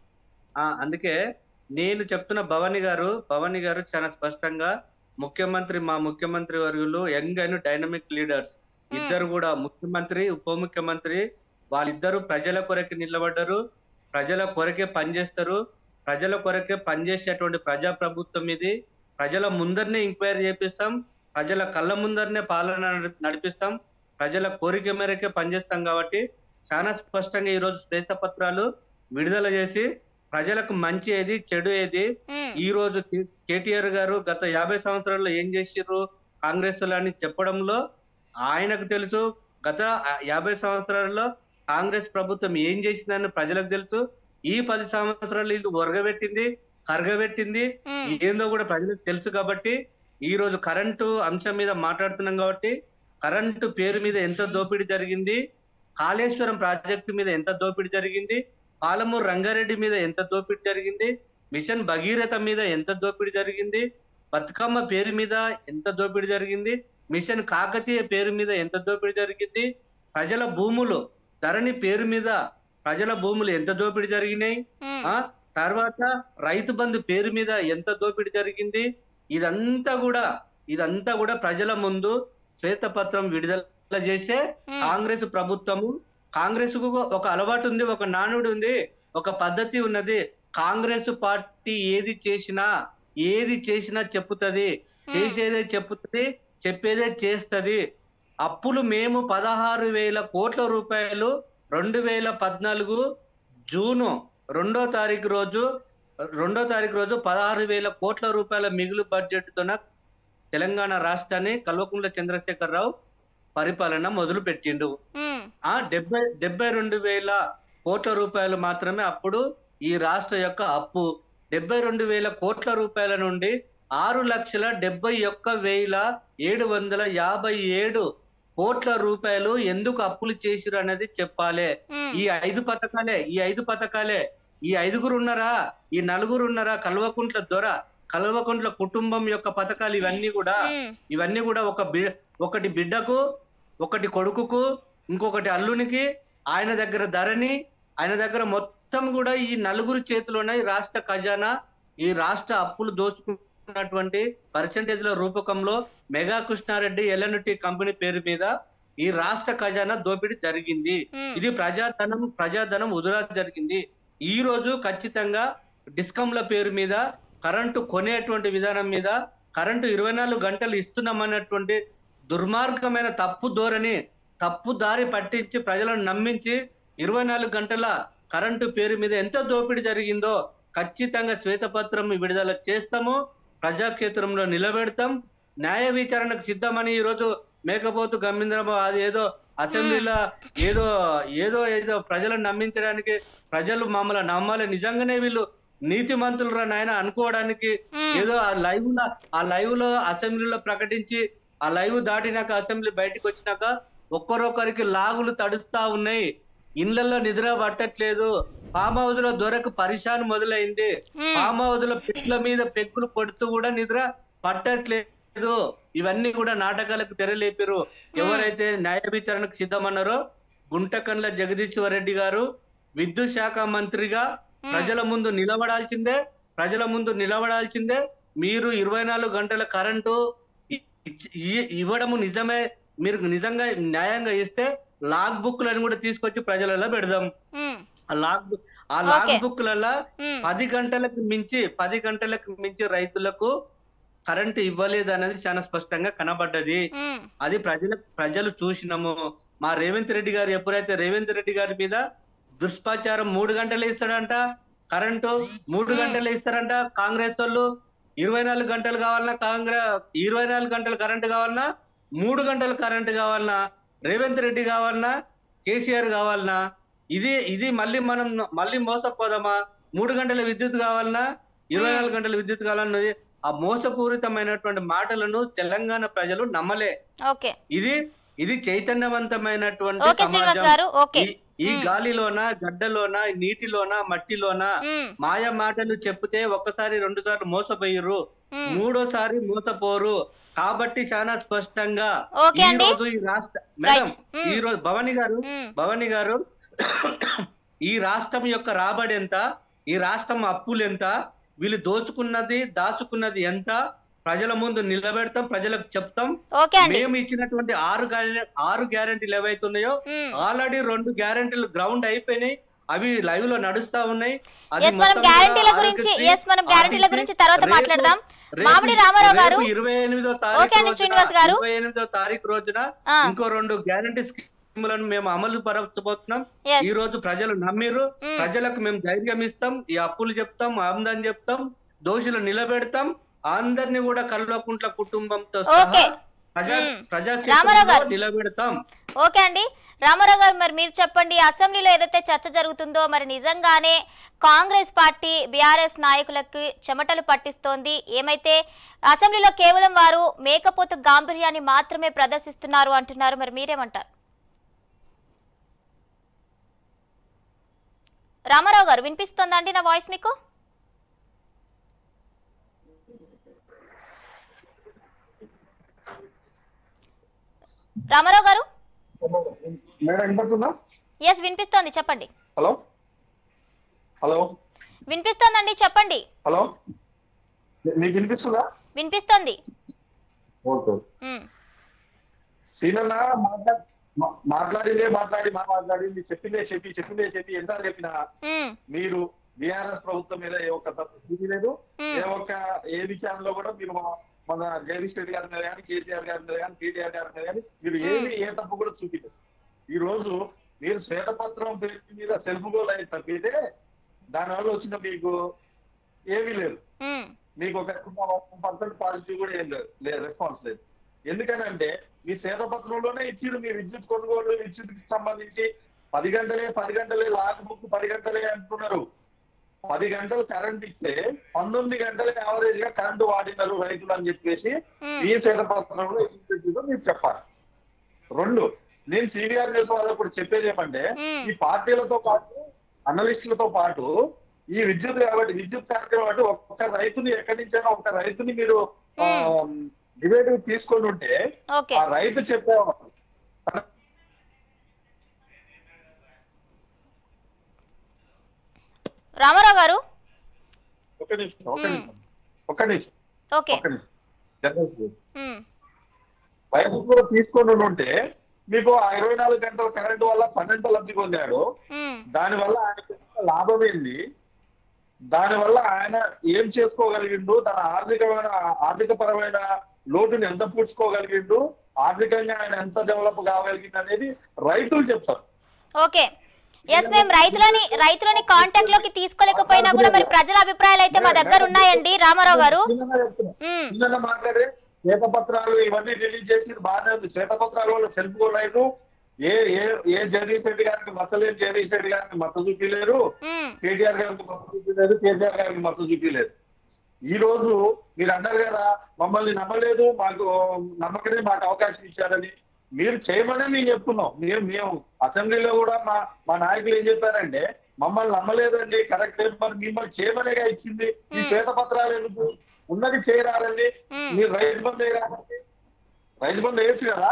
అందుకే నేను చెప్తున్న భవాని గారు భవాని గారు చాలా స్పష్టంగా ముఖ్యమంత్రి, మా ముఖ్యమంత్రి వర్యులు యంగ్ అండ్ డైనమిక్ లీడర్స్ ఇద్దరు కూడా, ముఖ్యమంత్రి ఉప ముఖ్యమంత్రి వాళ్ళిద్దరు ప్రజల కొరకే నిలబడ్డారు, ప్రజల కొరకే పనిచేస్తారు, ప్రజల కొరకే పనిచేసేటువంటి ప్రజా ప్రభుత్వం ఇది. ప్రజల ముందరనే ఎంక్వైరీ చేపిస్తాం, ప్రజల కళ్ళ ముందరనే పాలన నడిపిస్తాం, ప్రజల కోరిక మేరకే పనిచేస్తాం. కాబట్టి చాలా స్పష్టంగా ఈ రోజు శ్వేతపత్రాలు విడుదల చేసి ప్రజలకు మంచి ఏది చెడు ఏది ఈ రోజు కేటీఆర్ గారు గత యాభై సంవత్సరాల్లో ఏం చేసిర్రు కాంగ్రెస్ అని చెప్పడంలో ఆయనకు తెలుసు. గత యాభై సంవత్సరాల్లో కాంగ్రెస్ ప్రభుత్వం ఏం చేసిందని ప్రజలకు తెలుసు. ఈ పది సంవత్సరాలు ఇది ఒరగబెట్టింది, కరగబెట్టింది ఏందో కూడా ప్రజలకు తెలుసు. కాబట్టి ఈ రోజు కరెంటు అంశం మీద మాట్లాడుతున్నాం కాబట్టి కరెంటు పేరు మీద ఎంత దోపిడీ జరిగింది, కాళేశ్వరం ప్రాజెక్టు మీద ఎంత దోపిడీ జరిగింది, పాలమూరు రంగారెడ్డి మీద ఎంత దోపిడీ జరిగింది, మిషన్ భగీరథ మీద ఎంత దోపిడీ జరిగింది, బతుకమ్మ పేరు మీద ఎంత దోపిడీ జరిగింది, మిషన్ కాకతీయ పేరు మీద ఎంత దోపిడీ జరిగింది, ప్రజల భూములు ధరణి పేరు మీద ప్రజల భూములు ఎంత దోపిడీ జరిగినాయి, ఆ తర్వాత రైతు బంధు పేరు మీద ఎంత దోపిడీ జరిగింది. ఇదంతా కూడా ఇదంతా కూడా ప్రజల ముందు శ్వేతపత్రం విడుదల చేసే కాంగ్రెస్ ప్రభుత్వము. కాంగ్రెస్ కు ఒక అలవాటు ఉంది, ఒక నానుడు ఉంది, ఒక పద్ధతి ఉన్నది. కాంగ్రెస్ పార్టీ ఏది చేసినా ఏది చేసినా చెప్పుతుంది, చేసేదే చెప్పుతుంది, చెప్పేదే చేస్తుంది. అప్పులు మేము పదహారు వేల కోట్ల రూపాయలు రెండు వేల పద్నాలుగు జూను రెండో తారీఖు రోజు రెండో తారీఖు రోజు పదహారు వేల కోట్ల రూపాయల మిగులు బడ్జెట్ తోన తెలంగాణ రాష్ట్రాన్ని కల్వకుంట్ల చంద్రశేఖరరావు పరిపాలన మొదలు పెట్టిండు. ఆ డెబ్బై డెబ్బై రెండు వేల కోట్ల రూపాయలు మాత్రమే అప్పుడు ఈ రాష్ట్ర యొక్క అప్పు. డెబ్బై రెండు వేల కోట్ల రూపాయల నుండి ఆరు లక్షల డెబ్బై ఒక్క వేల ఏడు వందల యాభై ఏడు కోట్ల రూపాయలు ఎందుకు అప్పులు చేసిరు అనేది చెప్పాలి. ఈ ఐదు పథకాలే ఈ ఐదు పథకాలే ఈ ఐదుగురు ఉన్నారా, ఈ నలుగురు ఉన్నారా, కల్వకుంట్ల దొర కల్వకుంట్ల కుటుంబం యొక్క పథకాలు ఇవన్నీ కూడా ఇవన్నీ కూడా ఒక బి ఒకటి బిడ్డకు, ఒకటి కొడుకుకు, ఇంకొకటి అల్లునికి, ఆయన దగ్గర ధరణి, ఆయన దగ్గర మొత్తం కూడా ఈ నలుగురు చేతిలోనే ఈ రాష్ట్ర ఖజానా, ఈ రాష్ట్ర అప్పులు దోచుకున్నటువంటి పర్సెంటేజ్ల రూపకంలో మెగా కృష్ణారెడ్డి ఎల్ఎన్టీ కంపెనీ పేరు మీద ఈ రాష్ట్ర ఖజానా దోపిడీ జరిగింది. ఇది ప్రజాధనం ప్రజాధనం వృధా జరిగింది. ఈ రోజు ఖచ్చితంగా డిస్కంల పేరు మీద కరెంటు కొనేటువంటి విధానం మీద కరెంటు ఇరవై నాలుగు గంటలు ఇస్తున్నామన్నటువంటి దుర్మార్గమైన తప్పు ధోరణి, తప్పు దారి పట్టించి ప్రజలను నమ్మించి ఇరవై నాలుగు గంటల కరెంటు పేరు మీద ఎంత దోపిడీ జరిగిందో ఖచ్చితంగా శ్వేతపత్రం విడుదల చేస్తాము, ప్రజాక్షేత్రంలో నిలబెడతాం, న్యాయ విచారణకు సిద్ధమని ఈ రోజు మేకపోతు గమ్మింద్రమ అది ఏదో అసెంబ్లీలో ఏదో ఏదో ఏదో ప్రజలను నమ్మించడానికి, ప్రజలు మమ్మల్ని నమ్మాలి, నిజంగానే వీళ్ళు నీతి మంత్రులు నాయన అనుకోవడానికి ఏదో ఆ లైవ్ లో ఆ లైవ్ లో అసెంబ్లీలో ప్రకటించి ఆ లైవ్ దాటినాక అసెంబ్లీ బయటకు వచ్చినాక ఒక్కరొక్కరికి లాగులు తడుస్తా ఉన్నాయి, ఇళ్లలో నిద్ర పట్టట్లేదు, ఫామ్ హౌస్ లో దొరకు పరిశాన్ మొదలైంది, ఫామ్ హౌస్ లో పెట్ల మీద పెగ్గులు కొడుతూ కూడా నిద్ర పట్టట్లేదు. ఇవన్నీ కూడా నాటకాలకు తెరలేపారు. ఎవరైతే న్యాయ విచారణకు సిద్ధమన్నారో గుంటకండ్ల జగదీశ్వర్ రెడ్డి గారు విద్యుత్ శాఖ మంత్రిగా ప్రజల ముందు నిలబడాల్సిందే, ప్రజల ముందు నిలబడాల్సిందే. మీరు ఇరవై నాలుగు గంటల కరెంటు ఇవ్వడము నిజమే, మీరు నిజంగా న్యాయంగా ఇస్తే లాగ్ బుక్లను కూడా తీసుకొచ్చి ప్రజలలో పెడదాం. ఆ లాగ్ బుక్ ఆ లాగ్ బుక్లలో పది గంటలకు మించి పది గంటలకు మించి రైతులకు కరెంటు ఇవ్వలేదు అనేది చాలా స్పష్టంగా కనబడ్డది. అది ప్రజలకు ప్రజలు చూసినాము. మా రేవంత్ రెడ్డి గారు ఎప్పుడైతే రేవంత్ రెడ్డి గారి మీద దుష్ప్రచారం మూడు గంటలు ఇస్తాడంట కరెంటు, మూడు గంటలు ఇస్తారంట కాంగ్రెస్ వాళ్ళు, ఇరవై నాలుగు గంటలు కావాలన్నా కాంగ్రెస్ ఇరవై నాలుగు గంటలు కరెంటు కావాలన్నా, మూడు గంటలు కరెంటు కావాలన్నా, రేవంత్ రెడ్డి కావాలన్నా, కేసీఆర్ కావాలన్నా, ఇది ఇది మళ్ళీ మనం మళ్ళీ మోసపోదామా? మూడు గంటల విద్యుత్ కావాలన్నా, ఇరవై నాలుగు గంటల విద్యుత్ కావాలన్నది ఆ మోసపూరితమైనటువంటి మాటలను తెలంగాణ ప్రజలు నమ్మలే. ఇది ఇది చైతన్యవంతమైనటువంటి సమాజం. ఈ గాలిలోన, గడ్డలోన, నీటిలోన, మట్టిలోన మాయ మాటలు చెప్తే ఒక్కసారి రెండు సార్లు మోసపోయిర్రు, మూడోసారి మోసపోరు. కాబట్టి చాలా స్పష్టంగా ఈ రోజు ఈ రాష్ట్ర మేడం ఈ రోజు భవానీ గారు భవానీ గారు ఈ రాష్ట్రం యొక్క రాబడి ఎంత, ఈ రాష్ట్రం అప్పులు ఎంత, వీళ్ళు దోచుకున్నది దాచుకున్నది ఎంత, ప్రజల ముందు నిలబెడతాం, ప్రజలకు చెప్తాం. మేము ఇచ్చినటువంటి ఆరు ఆరు గ్యారెంటీలు ఏవైతున్నాయో ఆల్రెడీ రెండు గ్యారెంటీలు గ్రౌండ్ అయిపోయినాయి, అవి లైవ్ లో నడుస్తా ఉన్నాయి. ఇరవై ఎనిమిదో తారీఖు ఇరవై ఎనిమిదో తారీఖు రోజున ఇంకో రెండు గ్యారెంటీ స్కీములను మేము అమలు పరచబోతున్నాం. ఈ రోజు ప్రజలు నమ్మిరు, ప్రజలకు మేము ధైర్యం ఇస్తాం, ఈ అప్పులు చెప్తాం, ఆమ్దాన్ని చెప్తాం, దోషులు నిలబెడతాం, అందరినీ కూడా కల్వకుంట్ల కుటుంబంతో ప్రజా ప్రజాక్షేత్రంలో నిలబెడతాం. ఓకే అండి రామారావు గారు, మరి మీరు చెప్పండి, అసెంబ్లీలో ఏదైతే చర్చ జరుగుతుందో మరి నిజంగానే కాంగ్రెస్ పార్టీ బీఆర్ఎస్ నాయకులకు చెమటలు పట్టిస్తోంది, ఏమైతే అసెంబ్లీలో కేవలం వారు మేకపోతు గాంభీర్యాన్ని మాత్రమే ప్రదర్శిస్తున్నారు అంటున్నారు, మరి మీరేమంటారు? రామారావు గారు వినిపిస్తోందా అండి నా వాయిస్ మీకు? రామారావు గారు ఎస్ వినిపిస్తోంది, చెప్పండి. హలో హలో వినిపిస్తోందండి, చెప్పండి. హలో మీకు వినిపిస్తుందా? వినిపిస్తోంది. సీనన్న మాట్లాడిందే మాట్లాడి మాట్లాడింది చెప్పిందే చెప్పి చెప్పిందే చెప్పి ఎన్నిసార్లు చెప్పినా మీరు బీఆర్ఎస్ ప్రభుత్వం మీద ఏ ఒక్క తప్పు లేదు, ఏ ఒక్క ఏ విషయంలో కూడా మీరు మన జగదీష్ రెడ్డి గారి మీద కానీ, కేసీఆర్ గారి మీద కానీ, కేటీఆర్ గారి మీద కానీ మీరు ఏమి ఏ తప్పు కూడా చూపించారు. ఈ రోజు మీరు శ్వేతపత్రం పేరు మీద సెల్ఫ్ గోల్ అయి తప్పితే దానివల్ల వచ్చిన మీకు ఏమీ లేదు, మీకు ఒక పర్సెంట్ పాజిటివ్ కూడా ఏం లేదు, రెస్పాన్స్ లేదు. ఎందుకనంటే మీ శ్వేతపత్రంలోనే ఇచ్చిరు మీ విద్యుత్ కొనుగోలు విద్యుత్కి సంబంధించి పది గంటలే పది గంటలే లాక్ బుక్ పది గంటలే అంటున్నారు. పది గంటలు కరెంట్ ఇస్తే పంతొమ్మిది గంటలు యావరేజ్ గా కరెంటు వాడినారు రైతులు అని చెప్పేసి ఈ శ్వేతపత్రంలో మీరు చెప్పాలి. రెండు, నేను సివిఆర్ న్యూస్ వాళ్ళకు కూడా చెప్పేది ఏమంటే ఈ పార్టీలతో పాటు అనలిస్టులతో పాటు ఈ విద్యుత్ కాబట్టి విద్యుత్ కార్యక్రమం కాబట్టి ఒక్క రైతుని ఎక్కడి నుంచైనా ఒక రైతుని మీరు డిబేట్ తీసుకొని ఉంటే ఆ రైతు చెప్పేవాడు. రామారావు గారు ఒక నిమిషం ఒక నిమిషం ఒక్క నిమిషం ఒక్క నిమిషం రైతు కూడా తీసుకొని ఉంటే మీకు ఆ ఇరవై నాలుగు గంటల కరెంటు వల్ల పన్నెండు లబ్ధి పొందాడు. దాని వల్ల ఆయనకు లాభం ఏంది, దాని వల్ల ఆయన ఏం చేసుకోగలిగిండు, తన ఆర్థికమైన ఆర్థిక పరమైన లోటుని ఎంత పూడ్చుకోగలిగిండు, ఆర్థికంగా ఆయన ఎంత డెవలప్ కాగలిగిండు అనేది రైతులు చెప్తారు. ఓకే, ఎస్ మేము రైతులని రైతులని కాంటాక్ట్ లోకి తీసుకోలేకపోయినా కూడా మరి ప్రజల అభిప్రాయాలు అయితే మా దగ్గర ఉన్నాయండి రామారావు గారు. మాట్లాడే శ్వేతపత్రాలు ఇవన్నీ రిలీజ్ చేసి బాగానే ఉంది. శ్వేతపత్రాల వల్ల సెల్ఫ్ లైన్ ఏ ఏ ఏ జగదీష్ రెడ్డి గారికి మచ్చలేదు, జగదీష్ రెడ్డి గారికి మచ్చ చూపిలేరు, కేటీఆర్ గారికి మచ్చ చూపిలేదు, కేసీఆర్ గారికి మచ్చ చూపిలేదు. ఈ రోజు మీరు అన్నారు కదా మమ్మల్ని నమ్మలేదు, మాకు నమ్మకనే మాకు అవకాశం ఇచ్చారని. మీరు చేయమనే మేము చెప్తున్నాం. మేము మేము అసెంబ్లీలో కూడా మా మా నాయకులు ఏం చెప్పారంటే మమ్మల్ని నమ్మలేదండి, కరెక్ట్ మరి మిమ్మల్ని చేయమనేగా ఇచ్చింది, ఈ శ్వేతపత్రాలు ఎందుకు ఉన్నది చేయరారండి, మీరు రైతు బంధు వేయరారండి, రైతు బంధు వేయచ్చు కదా.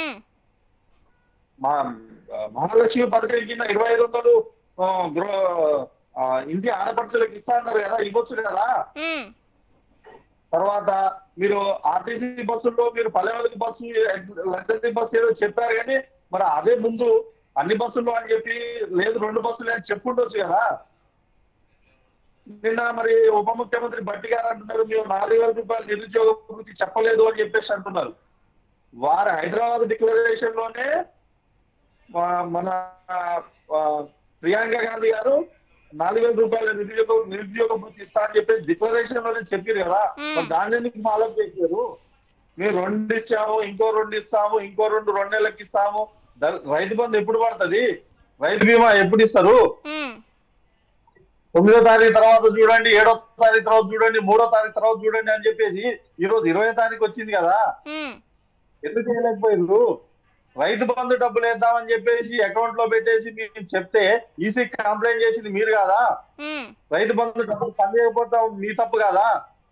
మా మహాలక్ష్మి పథకం కింద ఇరవై ఐదు వందలు గృహ ఇంటి ఆడపడుచులకు ఇస్తా అన్నారు కదా, ఇవ్వచ్చు కదా. తర్వాత మీరు ఆర్టీసీ బస్సుల్లో మీరు పల్లెవాళ్ళకి బస్సు లగ్జరీ బస్సు ఏదో చెప్పారు కానీ మరి అదే ముందు అన్ని బస్సుల్లో అని చెప్పి లేదు రెండు బస్సులు అని చెప్పుండొచ్చు కదా. నిన్న మరి ఉప ముఖ్యమంత్రి భట్టి గారు అంటున్నారు మేము నాలుగు వేల రూపాయలు నిరుద్యోగ వృత్తి చెప్పలేదు అని చెప్పేసి అంటున్నారు. వారు హైదరాబాద్ డిక్లరేషన్ లోనే మన ప్రియాంక గాంధీ గారు నాలుగు వేల రూపాయల నిరుద్యోగ నిరుద్యోగ వృత్తి ఇస్తా అని చెప్పేసి డిక్లరేషన్ లోనే చెప్పారు కదా. దాన్ని ఎందుకు ఫాలో చేశారు? మేము రెండు ఇచ్చాము, ఇంకో రెండు ఇస్తాము, ఇంకో రెండు రెండు నెలలకి ఇస్తాము. రైతు బంధు ఎప్పుడు పడుతుంది, రైతు బీమా ఎప్పుడు ఇస్తారు? తొమ్మిదో తారీఖు తర్వాత చూడండి, ఏడో తారీఖు తర్వాత చూడండి, మూడో తారీఖు తర్వాత చూడండి అని చెప్పేసి ఈ రోజు ఇరవై తారీఖు వచ్చింది కదా, ఎందుకు చేయలేకపోయారు? రైతు బంధు డబ్బులు వేద్దామని చెప్పేసి అకౌంట్ లో పెట్టేసి మేము చెప్తే ఈసీ కంప్లైంట్ చేసింది మీరు కాదా? రైతు బంధు డబ్బులు పనిచేయకపోతే మీ తప్పు కాదా?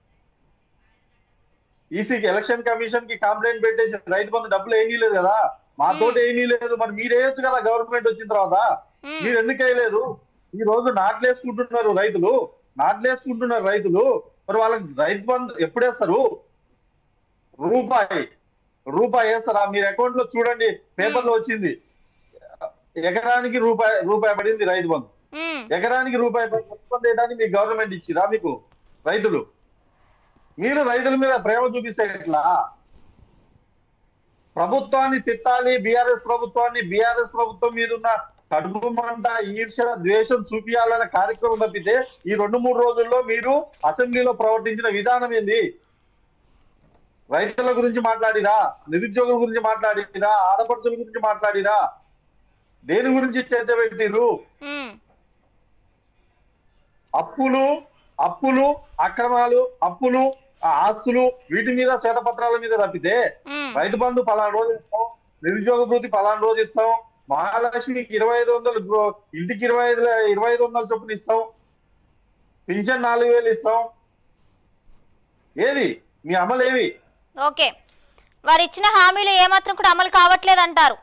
ఈసీకి ఎలక్షన్ కమిషన్ కి కంప్లైంట్ పెట్టేసి రైతు బంధు డబ్బులు ఏమీ లేదు కదా, మాతోటి ఏమీ లేదు. మరి మీరు వేయచ్చు కదా గవర్నమెంట్ వచ్చిన తర్వాత, మీరు ఎందుకు వేయలేదు? ఈ రోజు నాట్లేసుకుంటున్నారు రైతులు, నాట్లేసుకుంటున్నారు రైతులు. మరి వాళ్ళకి రైతు బంధు ఎప్పుడు వేస్తారు? రూపాయి రూపాయి వేస్తారా? మీరు అకౌంట్ లో చూడండి, పేపర్ లో వచ్చింది, ఎకరానికి రూపాయి రూపాయి పడింది రైతు బంధు. ఎకరానికి రూపాయి బంధు వేయడానికి మీకు గవర్నమెంట్ ఇచ్చిరా? మీకు రైతులు మీరు రైతుల మీద ప్రేమ చూపిస్తే ఎట్లా? ప్రభుత్వాన్ని తిట్టాలి, బీఆర్ఎస్ ప్రభుత్వాన్ని, బీఆర్ఎస్ ప్రభుత్వం మీద ఉన్న కడుపు మంట, ఈర్ష, ద్వేషం చూపించాలనే కార్యక్రమం తప్పితే ఈ రెండు మూడు రోజుల్లో మీరు అసెంబ్లీలో ప్రవర్తించిన విధానం ఏంది? రైతుల గురించి మాట్లాడిరా, నిరుద్యోగుల గురించి మాట్లాడిరా, ఆడపడుచుల గురించి మాట్లాడిరా, దేని గురించి చర్చ పెట్టిరు? అప్పులు అప్పులు అక్రమాలు, అప్పులు ఆస్తులు, వీటి మీద శ్వేతపత్రాల మీద తప్పితే రైతు బంధు పలానా రోజు ఇస్తాం, నిరుద్యోగ భృతి పలానా రోజు ఇస్తాం, మహాలక్ష్మికి ఇరవై ఐదు వందలు ఇంటికి ఇరవై ఐదు ఇరవై ఐదు వందల చొప్పున ఇస్తాం, పింఛన్ నాలుగు వేలు ఇస్తాం, ఏది మీ అమలు ఏవి? ఓకే, వారు ఇచ్చిన హామీలు ఏమాత్రం కూడా అమలు కావట్లేదు అంటారు.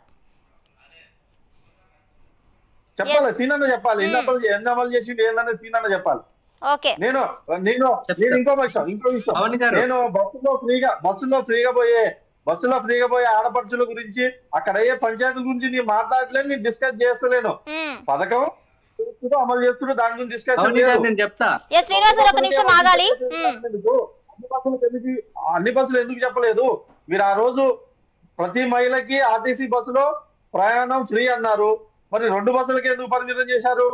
చెప్పాలి, సీనన్న చెప్పాలి, ఎన్ని అమలు ఎన్ని అమలు చేసి ఏందన్న సీనన్న చెప్పాలి. ఓకే, నేను నేను నేను ఇంకో విషయం ఇంకో విషయం నేను బస్సులో ఫ్రీగా బస్సులో ఫ్రీగా పోయే బస్సులో ఫ్రీగా పోయే ఆడపడుచుల గురించి, అక్కడ అయ్యే పంచాయతీల గురించి నేను మాట్లాడలేను, నేను డిస్కస్ చేస్తలేను. పథకం అమలు చేస్తుంటే దాని గురించి డిస్కస్ నేను చెప్తా. అన్ని బస్సులు ఎందుకు అన్ని బస్సులు ఎందుకు చెప్పలేదు? మీరు ఆ రోజు ప్రతి మహిళకి ఆర్టీసీ బస్సులో ప్రయాణం ఫ్రీ అన్నారు, మరి రెండు బస్సులకి ఎందుకు పరిమితం చేశారు?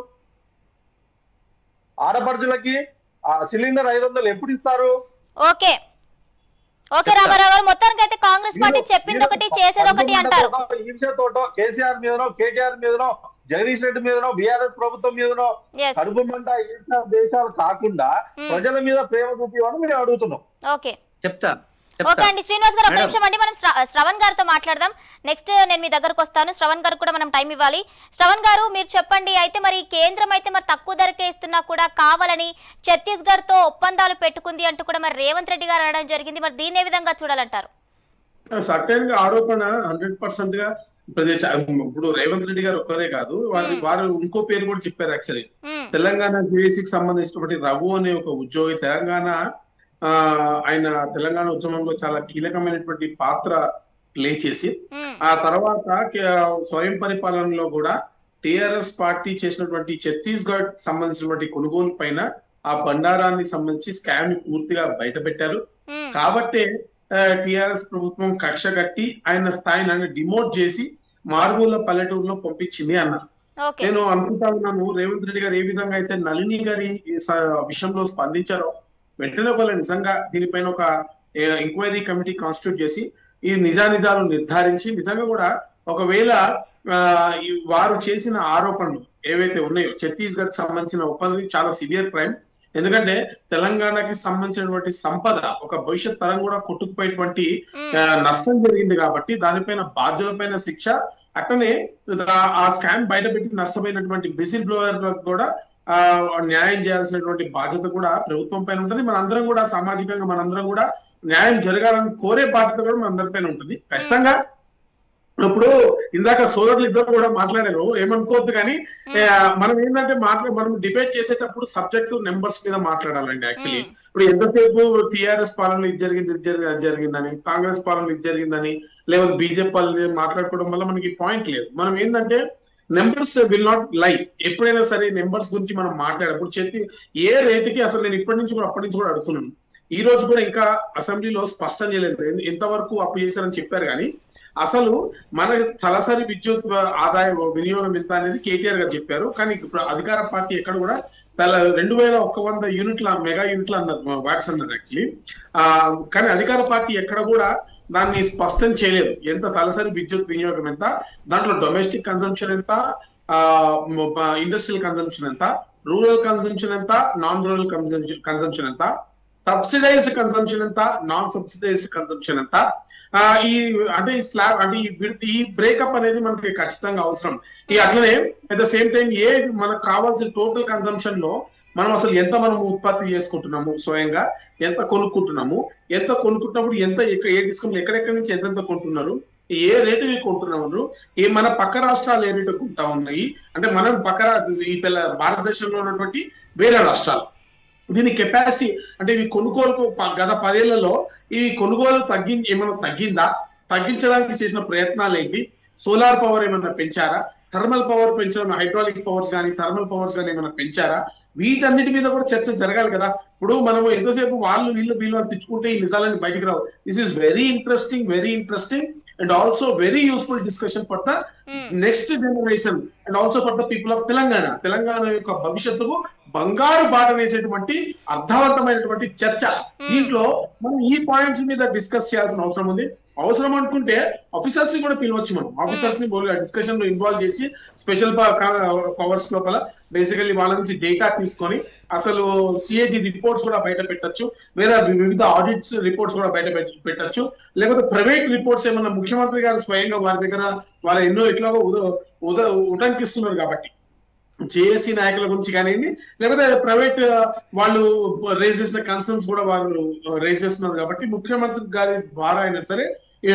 ఆడపడుచులకి సిలిండర్ ఐదు వందలు ఎప్పుడు ఇస్తారు? ఓకే ఓకే రామారావు గారు, మొత్తానికి అయితే కాంగ్రెస్ పార్టీ చెప్పింది ఒకటి చేసేది ఒకటి అంటారు. ఈర్ష్యతోటో కేసీఆర్ మీదనో, కేటీఆర్ మీదనో, జగదీష్ రెడ్డి మీదనో, బీఆర్ఎస్ ప్రభుత్వం మీదనో కడుపు మంట ఈర్ష్య దేశాలు కాకుండా ప్రజల మీద ప్రేమ చూపించమని మేము అడుగుతున్నాం. ఓకే చెప్తా. ఓకే అండి శ్రీనివాస్ గారు, ఒక నిమిషం అండి, మనం శ్రవణ్ గారితో మాట్లాడదాం. నెక్స్ట్ నేను మీ దగ్గరకు వస్తాను. శ్రవణ్ గారు కూడా మనం టైం ఇవ్వాలి. శ్రవణ్ గారు మీరు చెప్పండి, అయితే మరి కేంద్రం అయితే మరి తక్కువ ధరకే ఇస్తున్నా కూడా కావాలని ఛత్తీస్గఢ్ తో ఒప్పందాలు పెట్టుకుంది అంటూ కూడా మరి రేవంత్ రెడ్డి గారు అనడం జరిగింది. మరి దీన్ని ఏ విధంగా చూడాలంటారు? సర్టెన్ గా ఆరోపణ హండ్రెడ్ పర్సెంట్ గా ప్రదేశ ఇప్పుడు రేవంత్ రెడ్డి గారు ఒక్కరే కాదు, వారి వారు ఇంకో పేరు కూడా చెప్పారు. యాక్చువల్లీ తెలంగాణ జేఏసీకి సంబంధించినటువంటి రఘు అనే ఒక ఉద్యోగి తెలంగాణ ఆ ఆయన తెలంగాణ ఉద్యమంలో చాలా కీలకమైనటువంటి పాత్ర ప్లే చేసి ఆ తర్వాత స్వయం పరిపాలనలో కూడా టిఆర్ఎస్ పార్టీ చేసినటువంటి ఛత్తీస్గఢ్ సంబంధించినటువంటి కొనుగోలు పైన ఆ బండారానికి సంబంధించి స్కామ్ ని పూర్తిగా బయట పెట్టారు. కాబట్టే టిఆర్ఎస్ ప్రభుత్వం కక్ష కట్టి ఆయన స్థాయిని డిమోట్ చేసి మారుమూల పల్లెటూరులో పంపించింది అన్నారు. నేను అనుకుంటా ఉన్నాను రేవంత్ రెడ్డి గారు ఏ విధంగా అయితే నళిని గారి విషయంలో స్పందించారో వెంటనే వాళ్ళ నిజంగా దీనిపైన ఒక ఎంక్వైరీ కమిటీ కాన్స్టిట్యూట్ చేసి ఈ నిజానిజాలు నిర్ధారించి నిజంగా కూడా ఒకవేళ వారు చేసిన ఆరోపణలు ఏవైతే ఉన్నాయో ఛత్తీస్గఢ్ సంబంధించిన ఒప్పందం చాలా సివియర్ క్రైమ్. ఎందుకంటే తెలంగాణకి సంబంధించినటువంటి సంపద ఒక భవిష్యత్ తరం కూడా కొట్టుకుపోయేటువంటి నష్టం జరిగింది కాబట్టి దానిపైన బాధ్యులపైన శిక్ష, అట్లనే ఆ స్కామ్ బయట పెట్టి నష్టమైనటువంటి విజిల్ బ్లోయర్ కూడా ఆ న్యాయం చేయాల్సినటువంటి బాధ్యత కూడా ప్రభుత్వం పైన ఉంటుంది. మనందరం కూడా సామాజికంగా మనందరం కూడా న్యాయం జరగాలని కోరే బాధ్యత కూడా మనందరిపైన ఉంటుంది ఖచ్చితంగా. ఇప్పుడు ఇందాక సోదరులు ఇద్దరు కూడా మాట్లాడారు, ఏమనుకోవద్దు కానీ మనం ఏంటంటే మాట్లా మనం డిబేట్ చేసేటప్పుడు సబ్జెక్టు నెంబర్స్ మీద మాట్లాడాలండి. యాక్చువల్లీ ఇప్పుడు ఎంతసేపు టిఆర్ఎస్ పాలనలో ఇది జరిగింది ఇది జరిగింది అది జరిగిందని, కాంగ్రెస్ పాలనలో ఇది జరిగిందని, లేకపోతే బీజేపీ పాలన మాట్లాడుకోవడం వల్ల మనకి పాయింట్ లేదు. మనం ఏంటంటే నెంబర్స్ విల్ నాట్ లై. ఎప్పుడైనా సరే నెంబర్స్ గురించి మనం మాట్లాడప్పుడు చేతి ఏ రేటుకి అసలు నేను ఇప్పటి నుంచి కూడా అప్పటి నుంచి కూడా అడుగుతున్నాను. ఈ రోజు కూడా ఇంకా అసెంబ్లీలో స్పష్టం చేయలేదు ఎంతవరకు అప్పు చేశారని చెప్పారు, కానీ అసలు మన తలసరి విద్యుత్ ఆదాయ వినియోగం ఎంత అనేది కేటీఆర్ గారు చెప్పారు. కానీ అధికార పార్టీ ఎక్కడ కూడా రెండు వేల ఒక్క వంద యూనిట్ల మెగా యూనిట్లు అన్నారు, వాట్స్ అన్నారు యాక్చువల్లీ. ఆ కానీ అధికార పార్టీ ఎక్కడ కూడా దాన్ని స్పష్టం చేయలేదు. ఎంత తలసరి విద్యుత్ వినియోగం ఎంత, దాంట్లో డొమెస్టిక్ కన్సంప్షన్ ఎంత, ఆ ఇండస్ట్రియల్ కన్సంప్షన్ ఎంత, రూరల్ కన్సంప్షన్ ఎంత, నాన్ రూరల్ కన్సంప్షన్ కన్సంప్షన్ ఎంత, సబ్సిడైజ్డ్ కన్సంప్షన్ ఎంత, నాన్ సబ్సిడైజ్డ్ కన్సంప్షన్ ఎంత. ఆ ఈ అంటే ఈ స్లాబ్ అంటే ఈ బ్రేకప్ అనేది మనకి ఖచ్చితంగా అవసరం. ఈ అట్లనే అట్ ద సేమ్ టైం ఏ మనకు కావాల్సిన టోటల్ కన్సంప్షన్ లో మనం అసలు ఎంత మనం ఉత్పత్తి చేసుకుంటున్నాము, స్వయంగా ఎంత కొనుక్కుంటున్నాము, ఎంత కొనుక్కుంటున్నప్పుడు ఎంత ఏ డిస్కౌంట్ ఎక్కడెక్కడి నుంచి ఎంతెంత కొంటున్నారు, ఏ రేటు కొంటున్నారు, ఏ మన పక్క రాష్ట్రాలు ఏ రేటు కొంటా ఉన్నాయి, అంటే మనం పక్క ఈ తెల్ల భారతదేశంలో ఉన్నటువంటి వేరే రాష్ట్రాలు దీని కెపాసిటీ అంటే ఇవి కొనుగోలుకు గత పదేళ్లలో ఈ కొనుగోలు తగ్గి ఏమైనా తగ్గిందా, తగ్గించడానికి చేసిన ప్రయత్నాలు ఏంటి, సోలార్ పవర్ ఏమైనా పెంచారా, థర్మల్ పవర్ పెంచడం, హైడ్రాలిక్ పవర్స్ కానీ థర్మల్ పవర్స్ కానీ ఏమైనా పెంచారా, వీటన్నిటి మీద కూడా చర్చ జరగాలి కదా. ఇప్పుడు మనము ఎంతసేపు వాళ్ళు వీళ్ళు వీళ్ళు అని తెచ్చుకుంటే ఈ నిజాలని బయటికి రావు. This is very interesting very interesting and also very useful discussion for the mm. next generation and also for the people of Telangana. Telangana యొక్క భవిష్యత్తుకు బంగారు బాట వేసేటువంటి అర్థవంతమైనటువంటి చర్చ. దీంట్లో మనం ఈ పాయింట్స్ మీద డిస్కస్ చేయాల్సిన అవసరం ఉంది. అవసరం అనుకుంటే ఆఫీసర్స్ ని కూడా పిలవచ్చు. మనం ఆఫీసర్స్ ని డిస్కషన్ లో ఇన్వాల్వ్ చేసి స్పెషల్ పవర్స్ లోపల బేసికల్లీ వాళ్ళ నుంచి డేటా తీసుకొని అసలు సిఏజీ రిపోర్ట్స్ కూడా బయట పెట్టచ్చు, లేదా వివిధ ఆడిట్స్ రిపోర్ట్స్ కూడా బయట పెట్టచ్చు, లేకపోతే ప్రైవేట్ రిపోర్ట్స్ ఏమన్నా ముఖ్యమంత్రి గారు స్వయంగా వారి దగ్గర వాళ్ళ ఎన్నో ఎట్లాగో ఉద ఉద ఉటంకిస్తున్నారు కాబట్టి జేఏసీ నాయకుల గురించి కానివ్వండి, లేకపోతే ప్రైవేట్ వాళ్ళు రేజ్ చేసిన కన్సర్న్స్ కూడా వాళ్ళు రేజ్ చేస్తున్నారు కాబట్టి ముఖ్యమంత్రి గారి ద్వారా అయినా సరే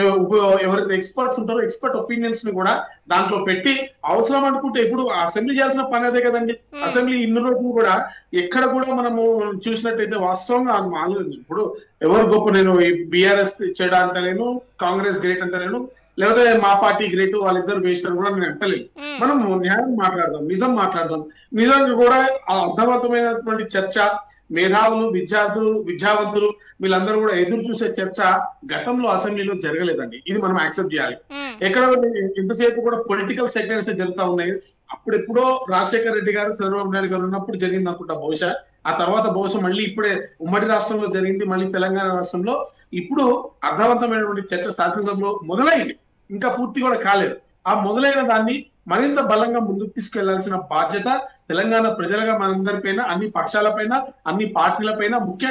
ఎవరైతే ఎక్స్పర్ట్స్ ఉంటారో ఎక్స్పర్ట్ ఒపీనియన్స్ ని కూడా దాంట్లో పెట్టి అవసరం అనుకుంటే ఇప్పుడు అసెంబ్లీ చేయాల్సిన పని అదే కదండి. అసెంబ్లీ ఇన్ని రోజులు కూడా ఎక్కడ కూడా మనము చూసినట్టయితే వాస్తవంగా ఇప్పుడు ఎవరు గొప్ప, నేను బీఆర్ఎస్ చెడా అంటలేను, కాంగ్రెస్ గ్రేట్ అంటలేను, లేకపోతే మా పార్టీ గ్రేట్ వాళ్ళిద్దరు వేస్ట్ అని కూడా నేను అంటలేను. మనం న్యాయం మాట్లాడదాం, నిజం మాట్లాడదాం. నిజంగా కూడా అర్థవంతమైనటువంటి చర్చ, మేధావులు విద్యార్థులు విద్యావంతులు వీళ్ళందరూ కూడా ఎదురు చూసే చర్చ గతంలో అసెంబ్లీలో జరగలేదండి. ఇది మనం యాక్సెప్ట్ చేయాలి. ఎక్కడ ఎంతసేపు కూడా పొలిటికల్ సెగ్మెంట్స్ జరుగుతూ ఉన్నాయి. అప్పుడెప్పుడో రాజశేఖర రెడ్డి గారు చంద్రబాబు నాయుడు గారు ఉన్నప్పుడు జరిగింది అనుకుంటా బహుశా. ఆ తర్వాత బహుశా మళ్ళీ ఇప్పుడే ఉమ్మడి రాష్ట్రంలో జరిగింది, మళ్ళీ తెలంగాణ రాష్ట్రంలో ఇప్పుడు అర్థవంతమైనటువంటి చర్చ శాసనసభలో మొదలైంది. ఇంకా పూర్తి కూడా కాలేదు. ఆ మొదలైన దాన్ని మరింత బలంగా ముందుకు తీసుకెళ్లాల్సిన బాధ్యత తెలంగాణ ప్రజలుగా మనందరిపైన, అన్ని పక్షాలపైన, అన్ని పార్టీలపైన, ముఖ్యంగా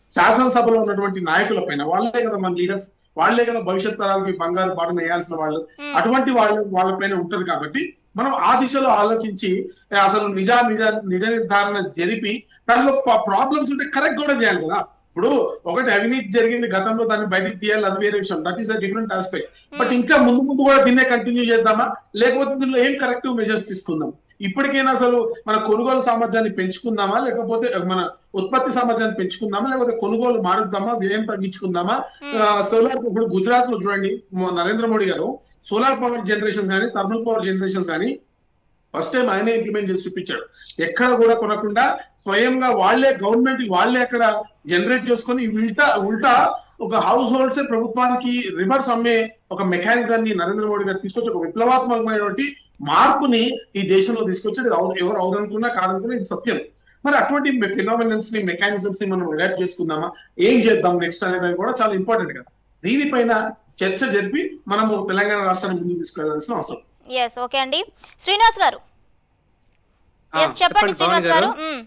శాసనసభలో ఉన్నటువంటి నాయకుల పైన, వాళ్ళే కదా మన లీడర్స్, వాళ్లే కదా భవిష్యత్ తరాలకి బంగారు బాటను వేయాల్సిన వాళ్ళు, అటువంటి వాళ్ళ వాళ్ళపైన ఉంటది. కాబట్టి మనం ఆ దిశలో ఆలోచించి అసలు నిజ నిజ నిజ నిర్ధారణ జరిపి దానిలో ప్రాబ్లమ్స్ ఉంటే కరెక్ట్ కూడా చేయాలి కదా. ఇప్పుడు ఒకటి అవినీతి జరిగింది గతంలో, దాన్ని బయటికి తీయాలి, అది వేరే విషయం, that is a different aspect. But ఇంకా ముందు ముందు కూడా దీన్నే కంటిన్యూ చేద్దామా, లేకపోతే దీనిలో ఏం కరెక్టివ్ మెజర్స్ తీసుకుందాం? ఇప్పటికైనా అసలు మన కొనుగోలు సామర్థ్యాన్ని పెంచుకుందామా, లేకపోతే మన ఉత్పత్తి సామర్థ్యాన్ని పెంచుకుందామా, లేకపోతే కొనుగోలు మారుద్దామా, వ్యయం తగ్గించుకుందామా? సోలార్, ఇప్పుడు గుజరాత్ లో చూడండి, నరేంద్ర మోడీ గారు సోలార్ పవర్ జనరేషన్స్ కానీ థర్మల్ పవర్ జనరేషన్స్ కానీ ఫస్ట్ టైం ఆయనే ఇంప్లిమెంట్ చేసి చూపించాడు. ఎక్కడ కూడా కొనకుండా స్వయంగా వాళ్లే, గవర్నమెంట్ వాళ్లే అక్కడ జనరేట్ చేసుకొని ఉల్టా ఉల్టా ఒక హౌస్ హోల్డ్స్ ప్రభుత్వానికి రివర్స్ అమ్మే ఒక మెకానిజాన్ని నరేంద్ర మోడీ గారు తీసుకొచ్చి ఒక విప్లవాత్మకమైనటువంటి మార్పుని ఈ దేశంలో తీసుకొచ్చాడు. ఎవరు అవుదనుకున్నా కాదనుకున్నా ఇది సత్యం. మరి అటువంటి ఫినామినల్స్ ని, మెకానిజమ్స్ ని మనం అడాప్ట్ చేసుకుందామా, ఏం చేద్దాం నెక్స్ట్ అనేది కూడా చాలా ఇంపార్టెంట్ కదా. దీనిపైన చర్చ జరిపి మనము తెలంగాణ రాష్ట్రాన్ని ముందుకు తీసుకెళ్లాల్సిన అవసరం. ఎస్, ఓకే అండి. శ్రీనివాస్ గారు, ఎస్ చెప్పండి శ్రీనివాస్ గారు.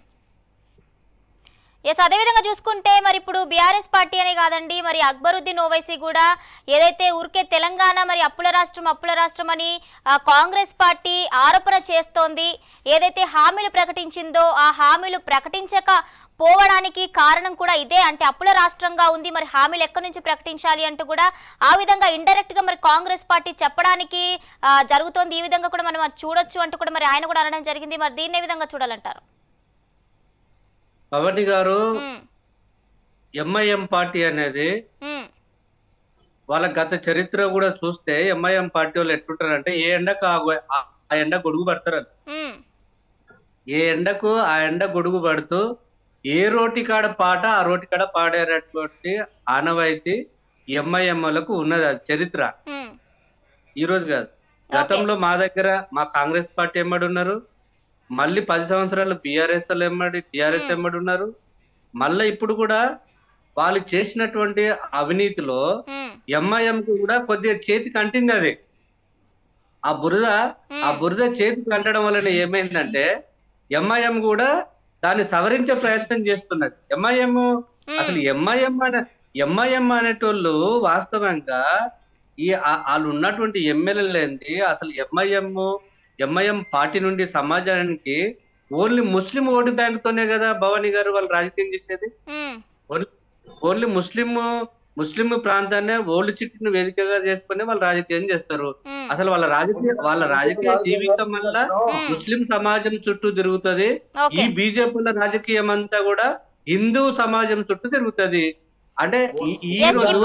ఎస్, అదేవిధంగా చూసుకుంటే మరి ఇప్పుడు బీఆర్ఎస్ పార్టీ అనే కాదండి, మరి అక్బరుద్దీన్ ఓవైసీ కూడా ఏదైతే ఊరికే తెలంగాణ మరి అప్పుల రాష్ట్రం అప్పుల రాష్ట్రం అని కాంగ్రెస్ పార్టీ ఆరోపణ చేస్తోంది. ఏదైతే హామీలు ప్రకటించిందో ఆ హామీలు ప్రకటించక పోవడానికి కారణం కూడా ఇదే, అంటే అప్పుల రాష్ట్రంగా ఉంది, మరి హామీలు ఎక్కడి నుంచి ప్రకటించాలి అంటూ కూడా ఆ విధంగా ఇండైరెక్ట్ గా మరి కాంగ్రెస్ పార్టీ చెప్పడానికి జరుగుతోంది. ఈ విధంగా కూడా మనం చూడొచ్చు అంటూ కూడా మరి ఆయన కూడా అనడం జరిగింది. మరి దీన్ని ఏ విధంగా చూడాలంటారు? భవాని గారు, ఎంఐఎం పార్టీ అనేది వాళ్ళ గత చరిత్ర కూడా చూస్తే ఎంఐఎం పార్టీ వాళ్ళు ఎట్లుంటారంటే ఏ ఎండకు ఆ ఎండ గొడుగు పడతారు. ఏ ఎండకు ఆ ఎండ గొడుగు పడుతూ ఏ రోటి కాడ పాట ఆ రోటి కాడ పాడేటటువంటి ఆనవాయితీ ఎంఐఎంలకు ఉన్నది, అది చరిత్ర. ఈ రోజు కాదు, గతంలో మా దగ్గర మా కాంగ్రెస్ పార్టీ ఎమ్మడి ఉన్నారు, మళ్ళీ పది సంవత్సరాలు బీఆర్ఎస్ వాళ్ళు ఎమ్మడి టిఆర్ఎస్ ఎమ్మడి ఉన్నారు. మళ్ళీ ఇప్పుడు కూడా వాళ్ళు చేసినటువంటి అవినీతిలో ఎంఐఎం కు కూడా కొద్దిగా చేతికి అంటింది. అది ఆ బురద ఆ బురద చేతికి అంటడం వలన ఏమైందంటే ఎంఐఎం కూడా దాన్ని సవరించే ప్రయత్నం చేస్తున్నది. ఎంఐఎం అసలు ఎంఐఎం అనే ఎంఐఎం అనేటోళ్ళు వాస్తవంగా ఈ వాళ్ళు ఉన్నటువంటి ఎమ్మెల్యేలు ఏంటి, అసలు ఎంఐఎం ఎంఐఎం పార్టీ నుండి సమాజానికి ఓన్లీ ముస్లిం ఓటు బ్యాంక్ తోనే కదా భవానీ గారు వాళ్ళు రాజకీయం చేసేది. ఓన్లీ ముస్లిం ముస్లిం ప్రాంతాన్ని ఓల్డ్ సిటీని వేదికగా చేసుకుని వాళ్ళు రాజకీయం చేస్తారు. అసలు వాళ్ళ రాజకీయ వాళ్ళ రాజకీయ జీవితం వల్ల ముస్లిం సమాజం చుట్టూ తిరుగుతుంది. ఈ బీజేపీల రాజకీయం అంతా కూడా హిందూ సమాజం చుట్టూ తిరుగుతుంది. అంటే ఈ రోజు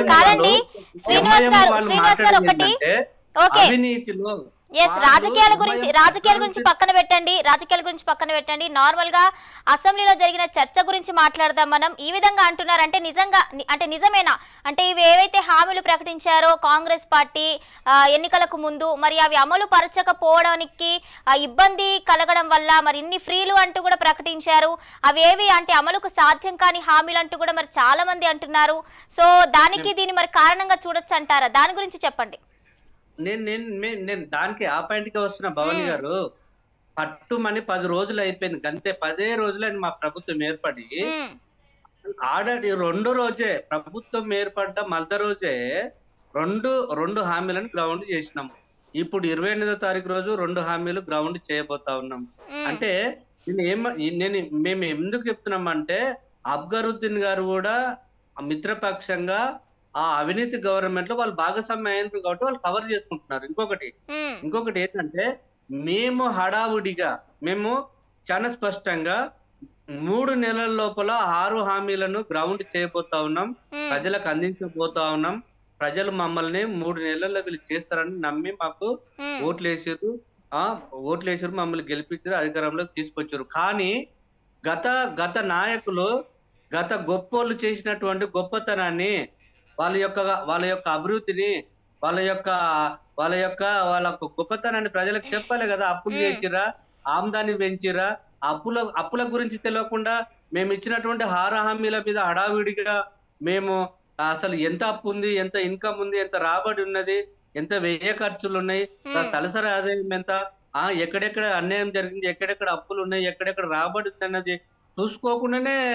అవినీతిలో ఎస్, రాజకీయాల గురించి రాజకీయాల గురించి పక్కన పెట్టండి రాజకీయాల గురించి పక్కన పెట్టండి నార్మల్ గా అసెంబ్లీలో జరిగిన చర్చ గురించి మాట్లాడదాం మనం. ఈ విధంగా అంటున్నారంటే నిజంగా అంటే నిజమేనా? అంటే ఇవి ఏవైతే హామీలు ప్రకటించారో కాంగ్రెస్ పార్టీ ఎన్నికలకు ముందు, మరి అవి అమలు పరచకపోవడానికి ఇబ్బంది కలగడం వల్ల మరి ఇన్ని ఫ్రీలు అంటూ కూడా ప్రకటించారు. అవి ఏవి అంటే అమలుకు సాధ్యం కాని హామీలు అంటూ కూడా మరి చాలా మంది అంటున్నారు. సో దానికి దీన్ని మరి కారణంగా చూడొచ్చు అంటారా? దాని గురించి చెప్పండి. నేను నేను నేను దానికి ఆ పాయింట్ కి వస్తున్నా భవాని గారు. పట్టుమని పది రోజులు అయిపోయింది, గంతే పదే రోజులైంది మా ప్రభుత్వం ఏర్పడి. ఆల్రెడీ రెండో రోజే ప్రభుత్వం ఏర్పడ్డ మధ్య రోజే రెండు రెండు హామీలను గ్రౌండ్ చేసినాం. ఇప్పుడు ఇరవై ఎనిమిదో తారీఖు రోజు రెండు హామీలు గ్రౌండ్ చేయబోతా ఉన్నాం. అంటే నేను ఏం నేను మేము ఎందుకు చెప్తున్నామంటే అక్బరుద్దీన్ గారు కూడా మిత్రపక్షంగా ఆ అవినీతి గవర్నమెంట్ లో వాళ్ళు భాగస్వామ్యం అయినారు కాబట్టి వాళ్ళు కవర్ చేసుకుంటున్నారు. ఇంకొకటి ఇంకొకటి ఏంటంటే మేము హడావుడిగా మేము చాలా స్పష్టంగా మూడు నెలల లోపల ఆరు హామీలను గ్రౌండ్ చేయబోతా ఉన్నాం, ప్రజలకు అందించబోతా ఉన్నాం. ప్రజలు మమ్మల్ని మూడు నెలల్లో వీళ్ళు చేస్తారని నమ్మి మాకు ఓట్లు వేసారు ఆ ఓట్లు వేసారు మమ్మల్ని గెలిపించారు, అధికారంలోకి తీసుకొచ్చారు. కానీ గత గత నాయకులు గత గొప్పోళ్ళు చేసినటువంటి గొప్పతనాన్ని, వాళ్ళ యొక్క వాళ్ళ యొక్క అభివృద్ధిని, వాళ్ళ యొక్క వాళ్ళ యొక్క వాళ్ళ గొప్పతనాన్ని ప్రజలకు చెప్పాలి కదా. అప్పులు చేసిరా, ఆమ్దాని పెంచిరా, అప్పుల అప్పుల గురించి తెలియకుండా మేము ఇచ్చినటువంటి హార హామీల మీద హడావిడిగా మేము అసలు ఎంత అప్పు ఉంది, ఎంత ఇన్కమ్ ఉంది, ఎంత రాబడి ఉన్నది, ఎంత వ్యయ ఖర్చులు ఉన్నాయి, తలసరి ఆదాయం ఎంత, ఆ ఎక్కడెక్కడ అన్యాయం జరిగింది, ఎక్కడెక్కడ అప్పులు ఉన్నాయి, ఎక్కడెక్కడ రాబడి ఉంది అన్నది చూసుకోకుండానే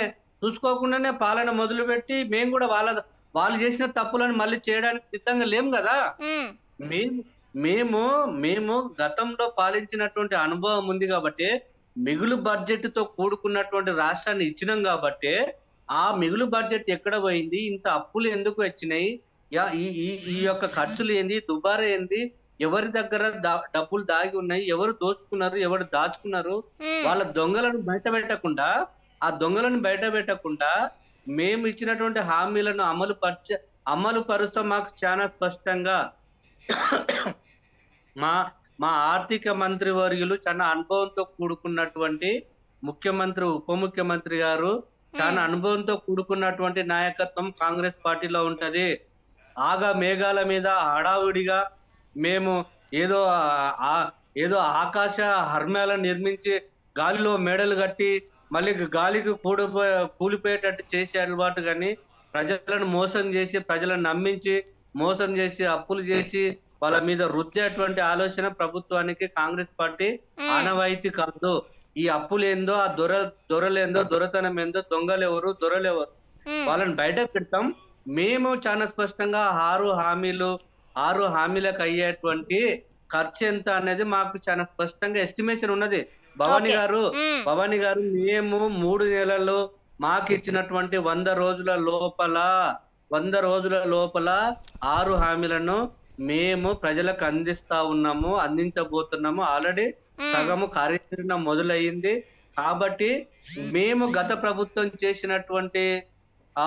చూసుకోకుండానే పాలన మొదలుపెట్టి మేము కూడా వాళ్ళ వాళ్ళు చేసిన తప్పులను మళ్ళీ చేయడానికి సిద్ధంగా లేం కదా. మేము మేము మేము గతంలో పాలించినటువంటి అనుభవం ఉంది కాబట్టి, మిగులు బడ్జెట్ తో కూడుకున్నటువంటి రాష్ట్రాన్ని ఇచ్చినాం కాబట్టి, ఆ మిగులు బడ్జెట్ ఎక్కడ పోయింది, ఇంత అప్పులు ఎందుకు వచ్చినాయి, ఈ ఈ యొక్క ఖర్చులు ఏంది, దుబారా ఏంది, ఎవరి దగ్గర డబ్బులు దాగి ఉన్నాయి, ఎవరు దోచుకున్నారు, ఎవరు దాచుకున్నారు, వాళ్ళ దొంగలను బయట పెట్టకుండా ఆ దొంగలను బయట పెట్టకుండా మేము ఇచ్చినటువంటి హామీలను అమలు పరచ అమలు పరుస్తాం. మాకు చాలా స్పష్టంగా మా మా ఆర్థిక మంత్రి వర్యులు చాలా అనుభవంతో కూడుకున్నటువంటి ముఖ్యమంత్రి, ఉప ముఖ్యమంత్రి గారు చాలా అనుభవంతో కూడుకున్నటువంటి నాయకత్వం కాంగ్రెస్ పార్టీలో ఉంటది. ఆగా మేఘాల మీద హడావుడిగా మేము ఏదో ఏదో ఆకాశ హర్మ్యాలను నిర్మించి గాలిలో మేడలు కట్టి మళ్ళీ గాలికి కూడిపో కూలిపోయేటట్టు చేసే అలవాటు కానీ, ప్రజలను మోసం చేసి ప్రజలను నమ్మించి మోసం చేసి అప్పులు చేసి వాళ్ళ మీద రుద్దేటువంటి ఆలోచన ప్రభుత్వానికి కాంగ్రెస్ పార్టీ ఆనవాయితీ కాదు. ఈ అప్పులు ఏందో, ఆ దొర దొరలేందో, దొరతనం ఏందో, దొంగలెవరు, దొరలెవరు, వాళ్ళని బయట పెడతాం. మేము చాలా స్పష్టంగా ఆరు హామీలు ఆరు హామీలకు అయ్యేటువంటి ఖర్చు ఎంత అనేది మాకు చాలా స్పష్టంగా ఎస్టిమేషన్ ఉన్నది. భవానీ గారు భవానీ గారు మేము మూడు నెలల్లో మాకు ఇచ్చినటువంటి వంద రోజుల లోపల వంద రోజుల లోపల ఆరు హామీలను మేము ప్రజలకు అందిస్తా ఉన్నాము, అందించబోతున్నాము. ఆల్రెడీ సగము కార్యాచరణ మొదలయ్యింది. కాబట్టి మేము గత ప్రభుత్వం చేసినటువంటి ఆ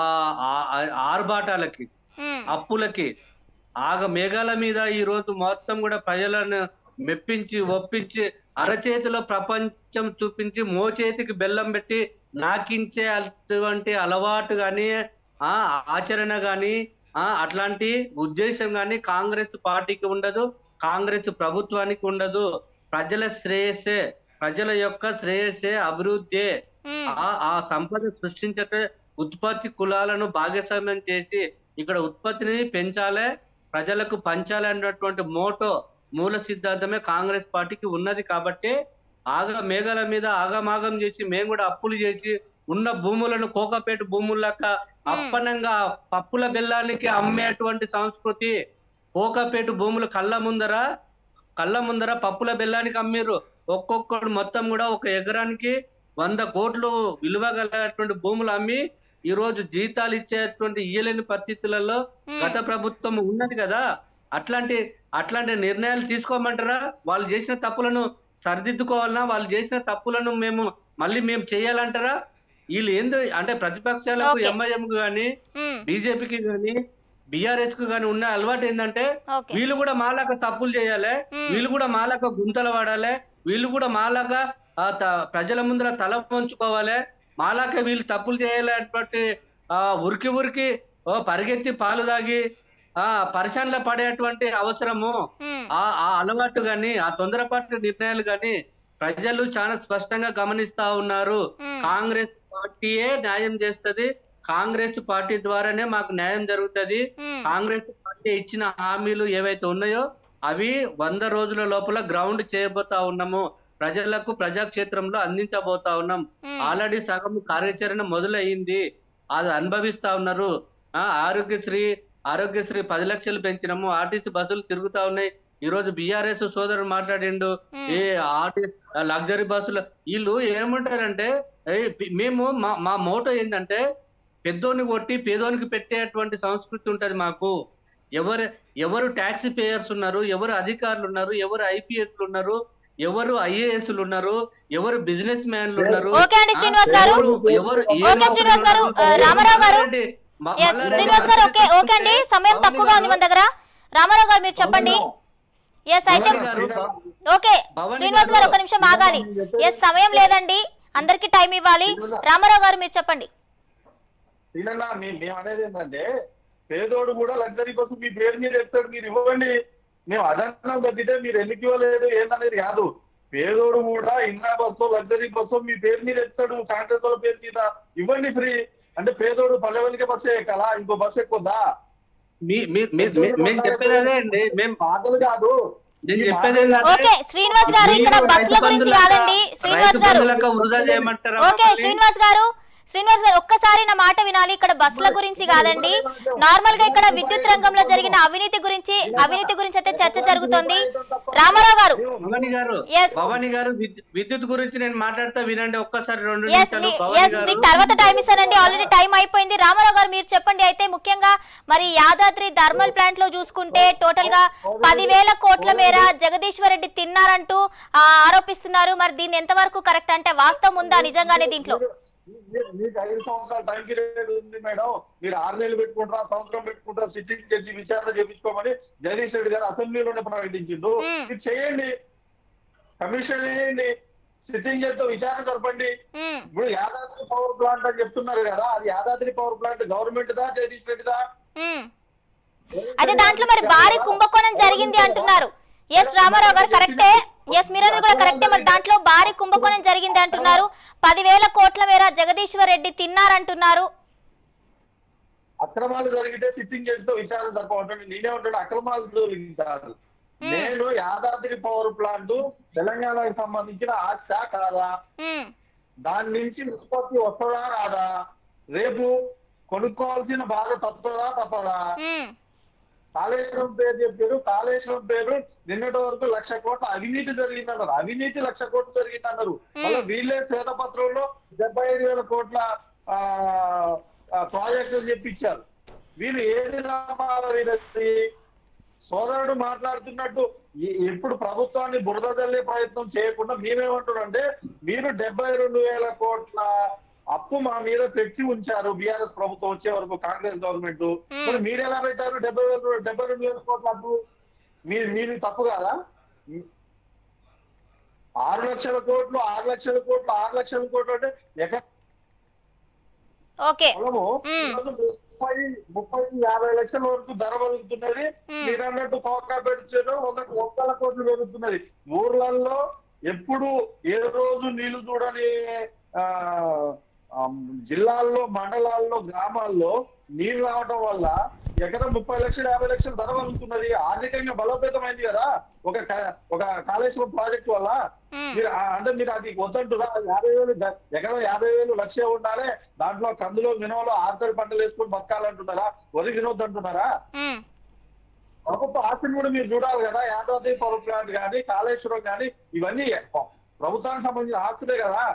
ఆర్భాటాలకి, అప్పులకి, ఆగ మేఘాల మీద ఈ రోజు మొత్తం కూడా ప్రజలను మెప్పించి ఒప్పించి అరచేతిలో ప్రపంచం చూపించి మోచేతికి బెల్లం పెట్టి నాకించే అటువంటి అలవాటు గాని ఆ ఆచరణ గాని ఆ అట్లాంటి ఉద్దేశం గాని కాంగ్రెస్ పార్టీకి ఉండదు, కాంగ్రెస్ ప్రభుత్వానికి ఉండదు. ప్రజల శ్రేయస్సే, ప్రజల యొక్క శ్రేయస్సే, అభివృద్ధి, ఆ ఆ సంపద సృష్టించే ఉత్పత్తి కులాలను భాగస్వామ్యం చేసి ఇక్కడ ఉత్పత్తిని పెంచాలే, ప్రజలకు పంచాలి అన్నటువంటి మోటో మూల సిద్ధాంతమే కాంగ్రెస్ పార్టీకి ఉన్నది. కాబట్టి ఆగ మేఘాల మీద ఆగమాగం చేసి మేము కూడా అప్పులు చేసి ఉన్న భూములను కోకపేట భూములక అప్పనంగా పప్పుల బెల్లానికి అమ్మేటువంటి సంస్కృతి. కోకపేట భూములు కళ్ళ ముందర కళ్ళ ముందర పప్పుల బెల్లానికి అమ్మిరు. ఒక్కొక్కడు మొత్తం కూడా ఒక ఎకరానికి వంద కోట్లు విలువ గలటువంటి భూములు అమ్మి ఈ రోజు జీతాలు ఇచ్చేటువంటి ఇయ్యలేని పరిస్థితులలో గత ప్రభుత్వం ఉన్నది కదా. అట్లాంటి అట్లాంటి నిర్ణయాలు తీసుకోమంటారా? వాళ్ళు చేసిన తప్పులను సరిదిద్దుకోవాలన్నా, వాళ్ళు చేసిన తప్పులను మేము మళ్ళీ మేము చేయాలంటారా? వీళ్ళు ఏందో అంటే ప్రతిపక్షాలకు ఎంఐఎం కు గాని బీజేపీకి గాని బిఆర్ఎస్ కు గాని ఉన్న అలవాటు ఏంటంటే వీళ్ళు కూడా మాలాగా తప్పులు చేయాలి, వీళ్ళు కూడా మాలాగా గుంతలు వాడాలి, వీళ్ళు కూడా మాలాగా ప్రజల ముందర తల వంచుకోవాలి, మాలాగా వీళ్ళు తప్పులు చేయాలన్నటువంటి ఆ ఉరికి ఉరికి ఓ పరిగెత్తి పాలు దాగి ఆ పరిశాన్లో పడేటువంటి అవసరము, ఆ ఆ అలవాటు గాని ఆ తొందరపాటు నిర్ణయాలు గాని ప్రజలు చాలా స్పష్టంగా గమనిస్తా ఉన్నారు. కాంగ్రెస్ పార్టీయే న్యాయం చేస్తది, కాంగ్రెస్ పార్టీ ద్వారానే మాకు న్యాయం జరుగుతుంది. కాంగ్రెస్ పార్టీ ఇచ్చిన హామీలు ఏవైతే ఉన్నాయో అవి వంద రోజుల లోపల గ్రౌండ్ చేయబోతా ఉన్నాము, ప్రజలకు ప్రజాక్షేత్రంలో అందించబోతా ఉన్నాం. ఆల్రెడీ సగం కార్యాచరణ మొదలయ్యింది, అది అనుభవిస్తా ఉన్నారు. ఆ ఆరోగ్యశ్రీ ఆరోగ్యశ్రీ పది లక్షలు పెంచినాము, ఆర్టీసీ బస్సులు తిరుగుతా ఉన్నాయి. ఈ రోజు బిఆర్ఎస్ సోదరుడు మాట్లాడిండు, ఏ ఆర్టీ లగ్జరీ బస్సులు వీళ్ళు ఏమంటారంటే మేము మా మా మోటో ఏంటంటే పెద్దోని కొట్టి పేదోనికి పెట్టేటువంటి సంస్కృతి ఉంటది మాకు. ఎవరు ఎవరు ట్యాక్సీ పేయర్స్ ఉన్నారు, ఎవరు అధికారులు ఉన్నారు, ఎవరు ఐపీఎస్లు ఉన్నారు, ఎవరు ఐఏఎస్లు ఉన్నారు, ఎవరు బిజినెస్ మ్యాన్లు ఉన్నారు, ఎవరు రామారావు గారు శ్రీనివాస్ గారు ఓకే ఓకే అండి, సమయం తక్కువగా ఉంది మన దగ్గర. రామారావు గారు మీరు చెప్పండి. ఎస్ అయితే ఓకే శ్రీనివాస్ గారు ఒక నిమిషం ఆగాలి. ఎస్ సమయం లేదండి, అందరికి టైం ఇవ్వాలి. రామారావు గారు మీరు చెప్పండి. మేము అనేది ఏంటంటే పేదోడు కూడా లగ్జరీ బస్సు మీ పేరు మీద చెప్తాడు, మీరు ఇవ్వండి. మేము అదనం తగ్గితే మీరు ఎందుకు ఇవ్వలేదు ఏందనేది కాదు. పేదోడు కూడా ఇందిరా బస్సు లగ్జరీ బస్సు మీ పేరు మీద చెప్తాడు, కాంగ్రెస్ వాళ్ళ పేరు మీద ఇవ్వండి ఫ్రీ. అంటే పేదోడు పల్లెవెలికి బస్సు ఎక్కాలా, ఇంకో బస్సు ఎక్కువద్దా? మేము చెప్పేది అదే అండి, మేము పాటలు కాదు. ఓకే శ్రీనివాస్ గారు ఇక్కడ బస్సుల గురించి కాదండి. శ్రీనివాస్ గారు ఓకే శ్రీనివాస్ గారు శ్రీనివాస్ గారు ఒక్కసారి నా మాట వినాలి. ఇక్కడ బస్సుల గురించి కాదండి, నార్మల్ గా ఇక్కడ విద్యుత్ రంగంలో జరిగిన అవినీతి గురించి అవినీతి గురించి అయితే చర్చ జరుగుతోంది. రామారావు గారు భవాని గారు భవాని గారు విద్యుత్ గురించి నేను మాట్లాడతా వినండి ఒక్కసారి రెండు మీకు తర్వాత టైం ఇస్తానండి, ఆల్రెడీ టైం అయిపోయింది. రామారావు గారు మీరు చెప్పండి. అయితే ముఖ్యంగా మరి యాదాద్రి థర్మల్ ప్లాంట్ లో చూసుకుంటే టోటల్ గా పదివేల కోట్ల మేర జగదీశ్వర్ రెడ్డి తిన్నారంటూ ఆరోపిస్తున్నారు. మరి దీన్ని ఎంతవరకు కరెక్ట్, అంటే వాస్తవం ఉందా నిజంగానే దీంట్లో? మీకు ఐదు సంవత్సరాల టైం పీరియడ్ ఉంది మేడం, మీరు ఆరు నెలలు పెట్టుకుంటారా సంవత్సరం పెట్టుకుంటారా సిట్టింగ్ జడ్జి విచారణ చేయించుకోమని జగదీష్ రెడ్డి గారు అసెంబ్లీలోనే ప్రకటించిండు. మీరు చేయండి, కమిషన్ వేయండి, సిట్టింగ్ జడ్జితో విచారణ జరపండి. ఇప్పుడు యాదాద్రి పవర్ ప్లాంట్ అని చెప్తున్నారు కదా, అది యాదాద్రి పవర్ ప్లాంట్ గవర్నమెంట్ దా జగదీష్ రెడ్డిదా? అదే దాంట్లో మరి భారీ కుంభకోణం జరిగింది అంటున్నారు. ఎస్ రామారావు గారు కరెక్టే, ఎస్ మీరది కూడా కరెక్టే. మరి దాంట్లో భారీ కుంభకోణం జరిగింది అంటున్నారు. పదివేల కోట్ల మేర జగదీశ్వర్ రెడ్డి తిన్నారంటున్నారు. అక్రమాలు జరిగితే సిట్టింగ్ జడ్జితో విచారణ జరపమంటాడు. నేనే ఉంటాడు అక్రమాలు జరిగించాలి. నేను యాదాద్రి పవర్ ప్లాంట్ తెలంగాణకు సంబంధించిన ఆస్తి కాదా, దాని నుంచి ఉత్పత్తి వస్తుందా రాదా, రేపు కొనుక్కోవాల్సిన బాధ తప్పుతుందా తప్పదా? కాళేశ్వరం పేరు చెప్పారు, కాళేశ్వరం పేరు నిన్నటి వరకు లక్ష కోట్ల అవినీతి జరిగిందన్నారు. అవినీతి లక్ష కోట్లు జరిగిందన్నారు. మళ్ళీ వీళ్ళే శ్వేతపత్రంలో డెబ్బై ఐదు వేల కోట్ల ఆ ప్రాజెక్టులు చెప్పించారు. వీళ్ళు ఏది వీళ్ళది సోదరుడు మాట్లాడుతున్నట్టు ఎప్పుడు ప్రభుత్వాన్ని బురద జల్లే ప్రయత్నం చేయకుండా మేమేమంటున్నామంటే, మీరు డెబ్బై రెండు వేల కోట్ల అప్పు మా మీద పెట్టి ఉంచారు బీఆర్ఎస్ ప్రభుత్వం వచ్చే వరకు, కాంగ్రెస్ గవర్నమెంట్. మరి మీరు ఎలా పెట్టారు డెబ్బై వేల డెబ్బై రెండు వేల కోట్ల అప్పు? మీరు మీది తప్పు కాదా? ఆరు లక్షల కోట్లు ఆరు లక్షల కోట్లు ఆరు లక్షల కోట్లు అంటే ఎక్కడ పొలము ముప్పై ముప్పై యాభై లక్షల వరకు ధర పెరుగుతున్నది. మీరు అన్నట్టు కోకా పెడుతున్నారు, వంద వందల కోట్లు పెరుగుతున్నది. ఊర్లలో ఎప్పుడు ఏ రోజు నీళ్లు చూడని ఆ జిల్లాల్లో మండలాల్లో గ్రామాల్లో నీళ్లు రావడం వల్ల ఎకరం ముప్పై లక్షలు యాభై లక్షలు ధర వలుకుతున్నది. ఆర్థికంగా బలోపేతమైంది కదా ఒక ఒక కాళేశ్వరం ప్రాజెక్ట్ వల్ల. మీరు అంటే మీరు అది వద్దంటున్నా, యాభై వేలు ఎకరం యాభై వేలు లక్ష ఉండాలి, దాంట్లో కందులో మినవలో ఆర్తడి పంటలు వేసుకొని బతకాలంటున్నారా? వరి తినొద్దంటున్నారా? ప్రభుత్వ ఆస్తిని కూడా మీరు చూడాలి కదా. యాదాద్రి పవర్ ప్లాంట్ కానీ కాళేశ్వరం కానీ ఇవన్నీ ప్రభుత్వానికి సంబంధించిన ఆస్తులే కదా.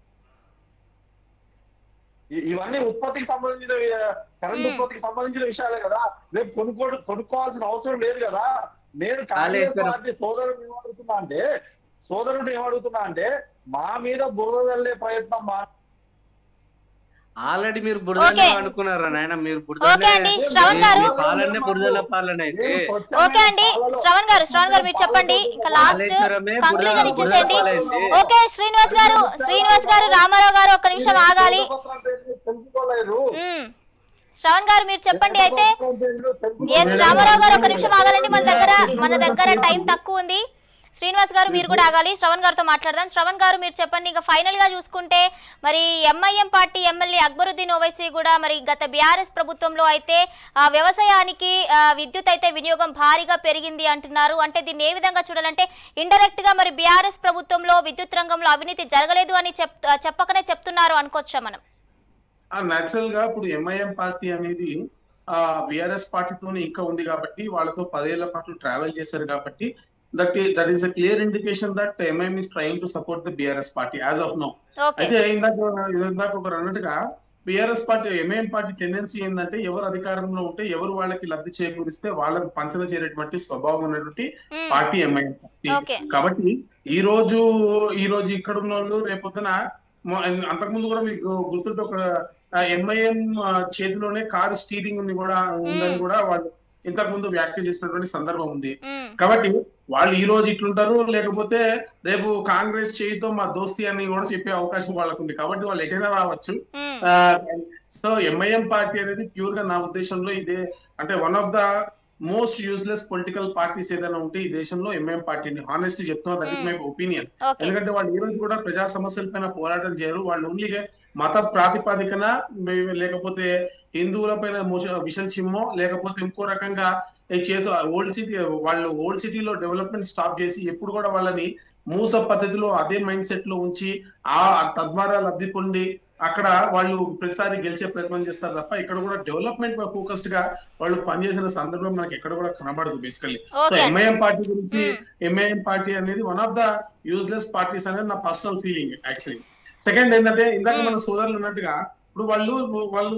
ఇవన్నీ ఉత్పత్తికి సంబంధించిన కరెంట్ ఉత్పత్తికి సంబంధించిన విషయాలే కదా. రేపు కొనుక్కో కొనుక్కోవాల్సిన అవసరం లేదు కదా. నేను కాంగ్రెస్ పార్టీ సోదరుడు ఏమడుగుతున్నా అంటే సోదరుడు ఏమడుగుతున్నా అంటే మా మీద బురద జల్లే ప్రయత్నం మా ఆల్రెడీ మీరు బురదనే అనుకున్నారా నాయన? మీరు బురదనే పాలనే బురదల పాలన అయితే ఓకే అండి. శ్రవణ్ గారు శ్రవణ్ గారు మీరు చెప్పండి, ఇంకా లాస్ట్ కంక్లూజన్ ఇచ్చేసేయండి. ఓకే శ్రీనివాస్ గారు శ్రీనివాస్ గారు రామారావు గారు ఒక్క నిమిషం ఆగాలి. శ్రవణ్ గారు మీరు చెప్పండి. అయితే ఎస్ రామారావు గారు ఒక నిమిషం ఆగాలండి, మన దగ్గర మన దగ్గర టైం తక్కువ ఉంది. శ్రీనివాస్ గారు మీరు కూడా ఆగాలి, శ్రవణ్ గారితో మాట్లాడదాం. శ్రవణ్ గారు మీరు చెప్పండి, ఇంకా ఫైనల్ గా చూసుకుంటే మరి MIM party MLA Akbaruddin Owaisi కూడా మరి గత బీఆర్ఎస్ ప్రభుత్వంలో అయితే వ్యవసాయానికి విద్యుత్ అయితే వినియోగం భారీగా పెరిగింది అంటున్నారు. అంటే దీన్ని ఏ విధంగా చూడాలంటే ఇండైరెక్ట్ గా మరి బీఆర్ఎస్ ప్రభుత్వంలో విద్యుత్ రంగంలో అవినీతి జరగలేదు అని చెప్ చెప్పకనే చెప్తున్నారు అనుకోవచ్చా మనం? నేచురల్ గా ఇప్పుడు ఎంఐఎం పార్టీ అనేది ఆ బీఆర్ఎస్ పార్టీతోనే ఇంకా ఉంది కాబట్టి వాళ్ళతో పదేళ్ల పాటు ట్రావెల్ చేశారు కాబట్టి that that is a clear indication that MIM is trying to support the BRS party as of now. అయితే ఇందాక ఇందాక ఒకరు అన్నట్టుగా BRS party MIM party tendency ఏంటంటే ఎవరు అధికారంలో ఉంటే ఎవరు వాళ్ళకి లబ్ధి చేకూరిస్తే వాళ్ళకి పంచన చేరేటువంటి స్వభావం ఉన్నటువంటి పార్టీ ఎంఐఎం పార్టీ. కాబట్టి ఈ రోజు ఈ రోజు ఇక్కడ ఉన్న వాళ్ళు రేపొద్దున అంతకుముందు కూడా మీకు గుర్తుంటే ఒక ఎంఐఎం చేతిలోనే కారు స్టీరింగ్ ఉంది కూడా ఉందని కూడా వాళ్ళు ఇంతకు ముందు వ్యాఖ్య చేసినటువంటి సందర్భం ఉంది. కాబట్టి వాళ్ళు ఈ రోజు ఇట్లుంటారు, లేకపోతే రేపు కాంగ్రెస్ చేయితో మా దోస్తి అని కూడా చెప్పే అవకాశం వాళ్ళకు ఉంది. కాబట్టి వాళ్ళు ఎటైనా రావచ్చు. సో ఎంఐఎం పార్టీ అనేది ప్యూర్ గా నా ఉద్దేశంలో ఇదే అంటే one of the most useless political parties ఏదైనా ఉంటే ఈ దేశంలో ఎంఐఎం పార్టీని హానెస్ట్లీ చెప్తున్నా, దట్ ఈస్ మై ఒపీనియన్. ఎందుకంటే వాళ్ళు ఈ రోజు కూడా ప్రజా సమస్యల పైన పోరాటం చేయరు. వాళ్ళు ఓన్లీ మత ప్రాతిపాదికన లేకపోతే హిందువుల పైన విషం చిమ్మో లేకపోతే ఇంకో రకంగా చేసి ఓల్డ్ సిటీ వాళ్ళు ఓల్డ్ సిటీలో డెవలప్మెంట్ స్టాప్ చేసి ఎప్పుడు కూడా వాళ్ళని మూస పద్ధతిలో అదే మైండ్ సెట్ లో ఉంచి ఆ తద్వారా లబ్ధి పొంది అక్కడ వాళ్ళు ప్రతిసారి గెలిచే ప్రయత్నం చేస్తారు తప్ప ఇక్కడ కూడా డెవలప్మెంట్ ఫోకస్డ్ గా వాళ్ళు పనిచేసిన సందర్భం మనకి ఎక్కడ కూడా కనబడదు బేసికల్లీ. సో ఎంఐఎం పార్టీ గురించి, ఎంఐఎం పార్టీ అనేది one of the useless parties అనేది నా పర్సనల్ ఫీలింగ్ యాక్చువల్లీ. సెకండ్ ఏంటంటే ఇందాక మన సోదరులు అన్నట్టుగా ఇప్పుడు వాళ్ళు వాళ్ళు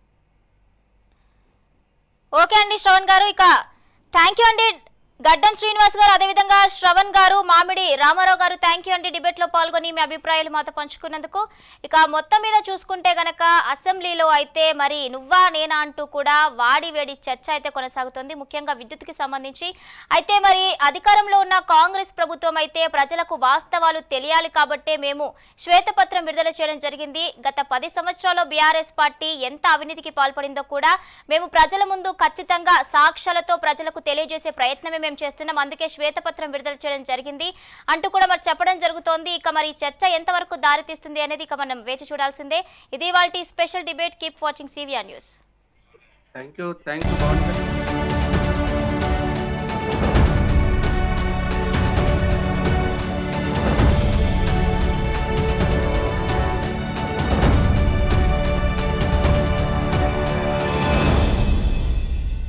ఓకే అండి శ్రవణ్ గారు, ఇక థ్యాంక్ యూ అండి గడ్డం శ్రీనివాస్ గారు, అదేవిధంగా శ్రవణ్ గారు, మామిడి రామారావు గారు, థ్యాంక్ యూ అండి డిబేట్ లో పాల్గొని మీ అభిప్రాయాలు మాతో పంచుకున్నందుకు. ఇక మొత్తం మీద చూసుకుంటే గనక అసెంబ్లీలో అయితే మరి నువ్వా నేనా అంటూ కూడా వాడి వేడి చర్చ అయితే కొనసాగుతుంది, ముఖ్యంగా విద్యుత్కి సంబంధించి. అయితే మరి అధికారంలో ఉన్న కాంగ్రెస్ ప్రభుత్వం అయితే ప్రజలకు వాస్తవాలు తెలియాలి కాబట్టే మేము శ్వేతపత్రం విడుదల చేయడం జరిగింది. గత పది సంవత్సరాల్లో బీఆర్ఎస్ పార్టీ ఎంత అవినీతికి పాల్పడిందో కూడా మేము ప్రజల ముందు ఖచ్చితంగా సాక్ష్యాలతో ప్రజలకు తెలియజేసే ప్రయత్నమే మేము చేస్తున్నాం, అందుకే శ్వేతపత్రం విడుదల చేయడం జరిగింది అంటూ కూడా మరి చెప్పడం జరుగుతోంది. ఇక మరి చర్చ ఎంతవరకు దారితీస్తుంది అనేది ఇక మనం వేచి చూడాల్సిందే. ఇది ఇవాల్టి special debate. Keep watching CVR news. Thank you thank you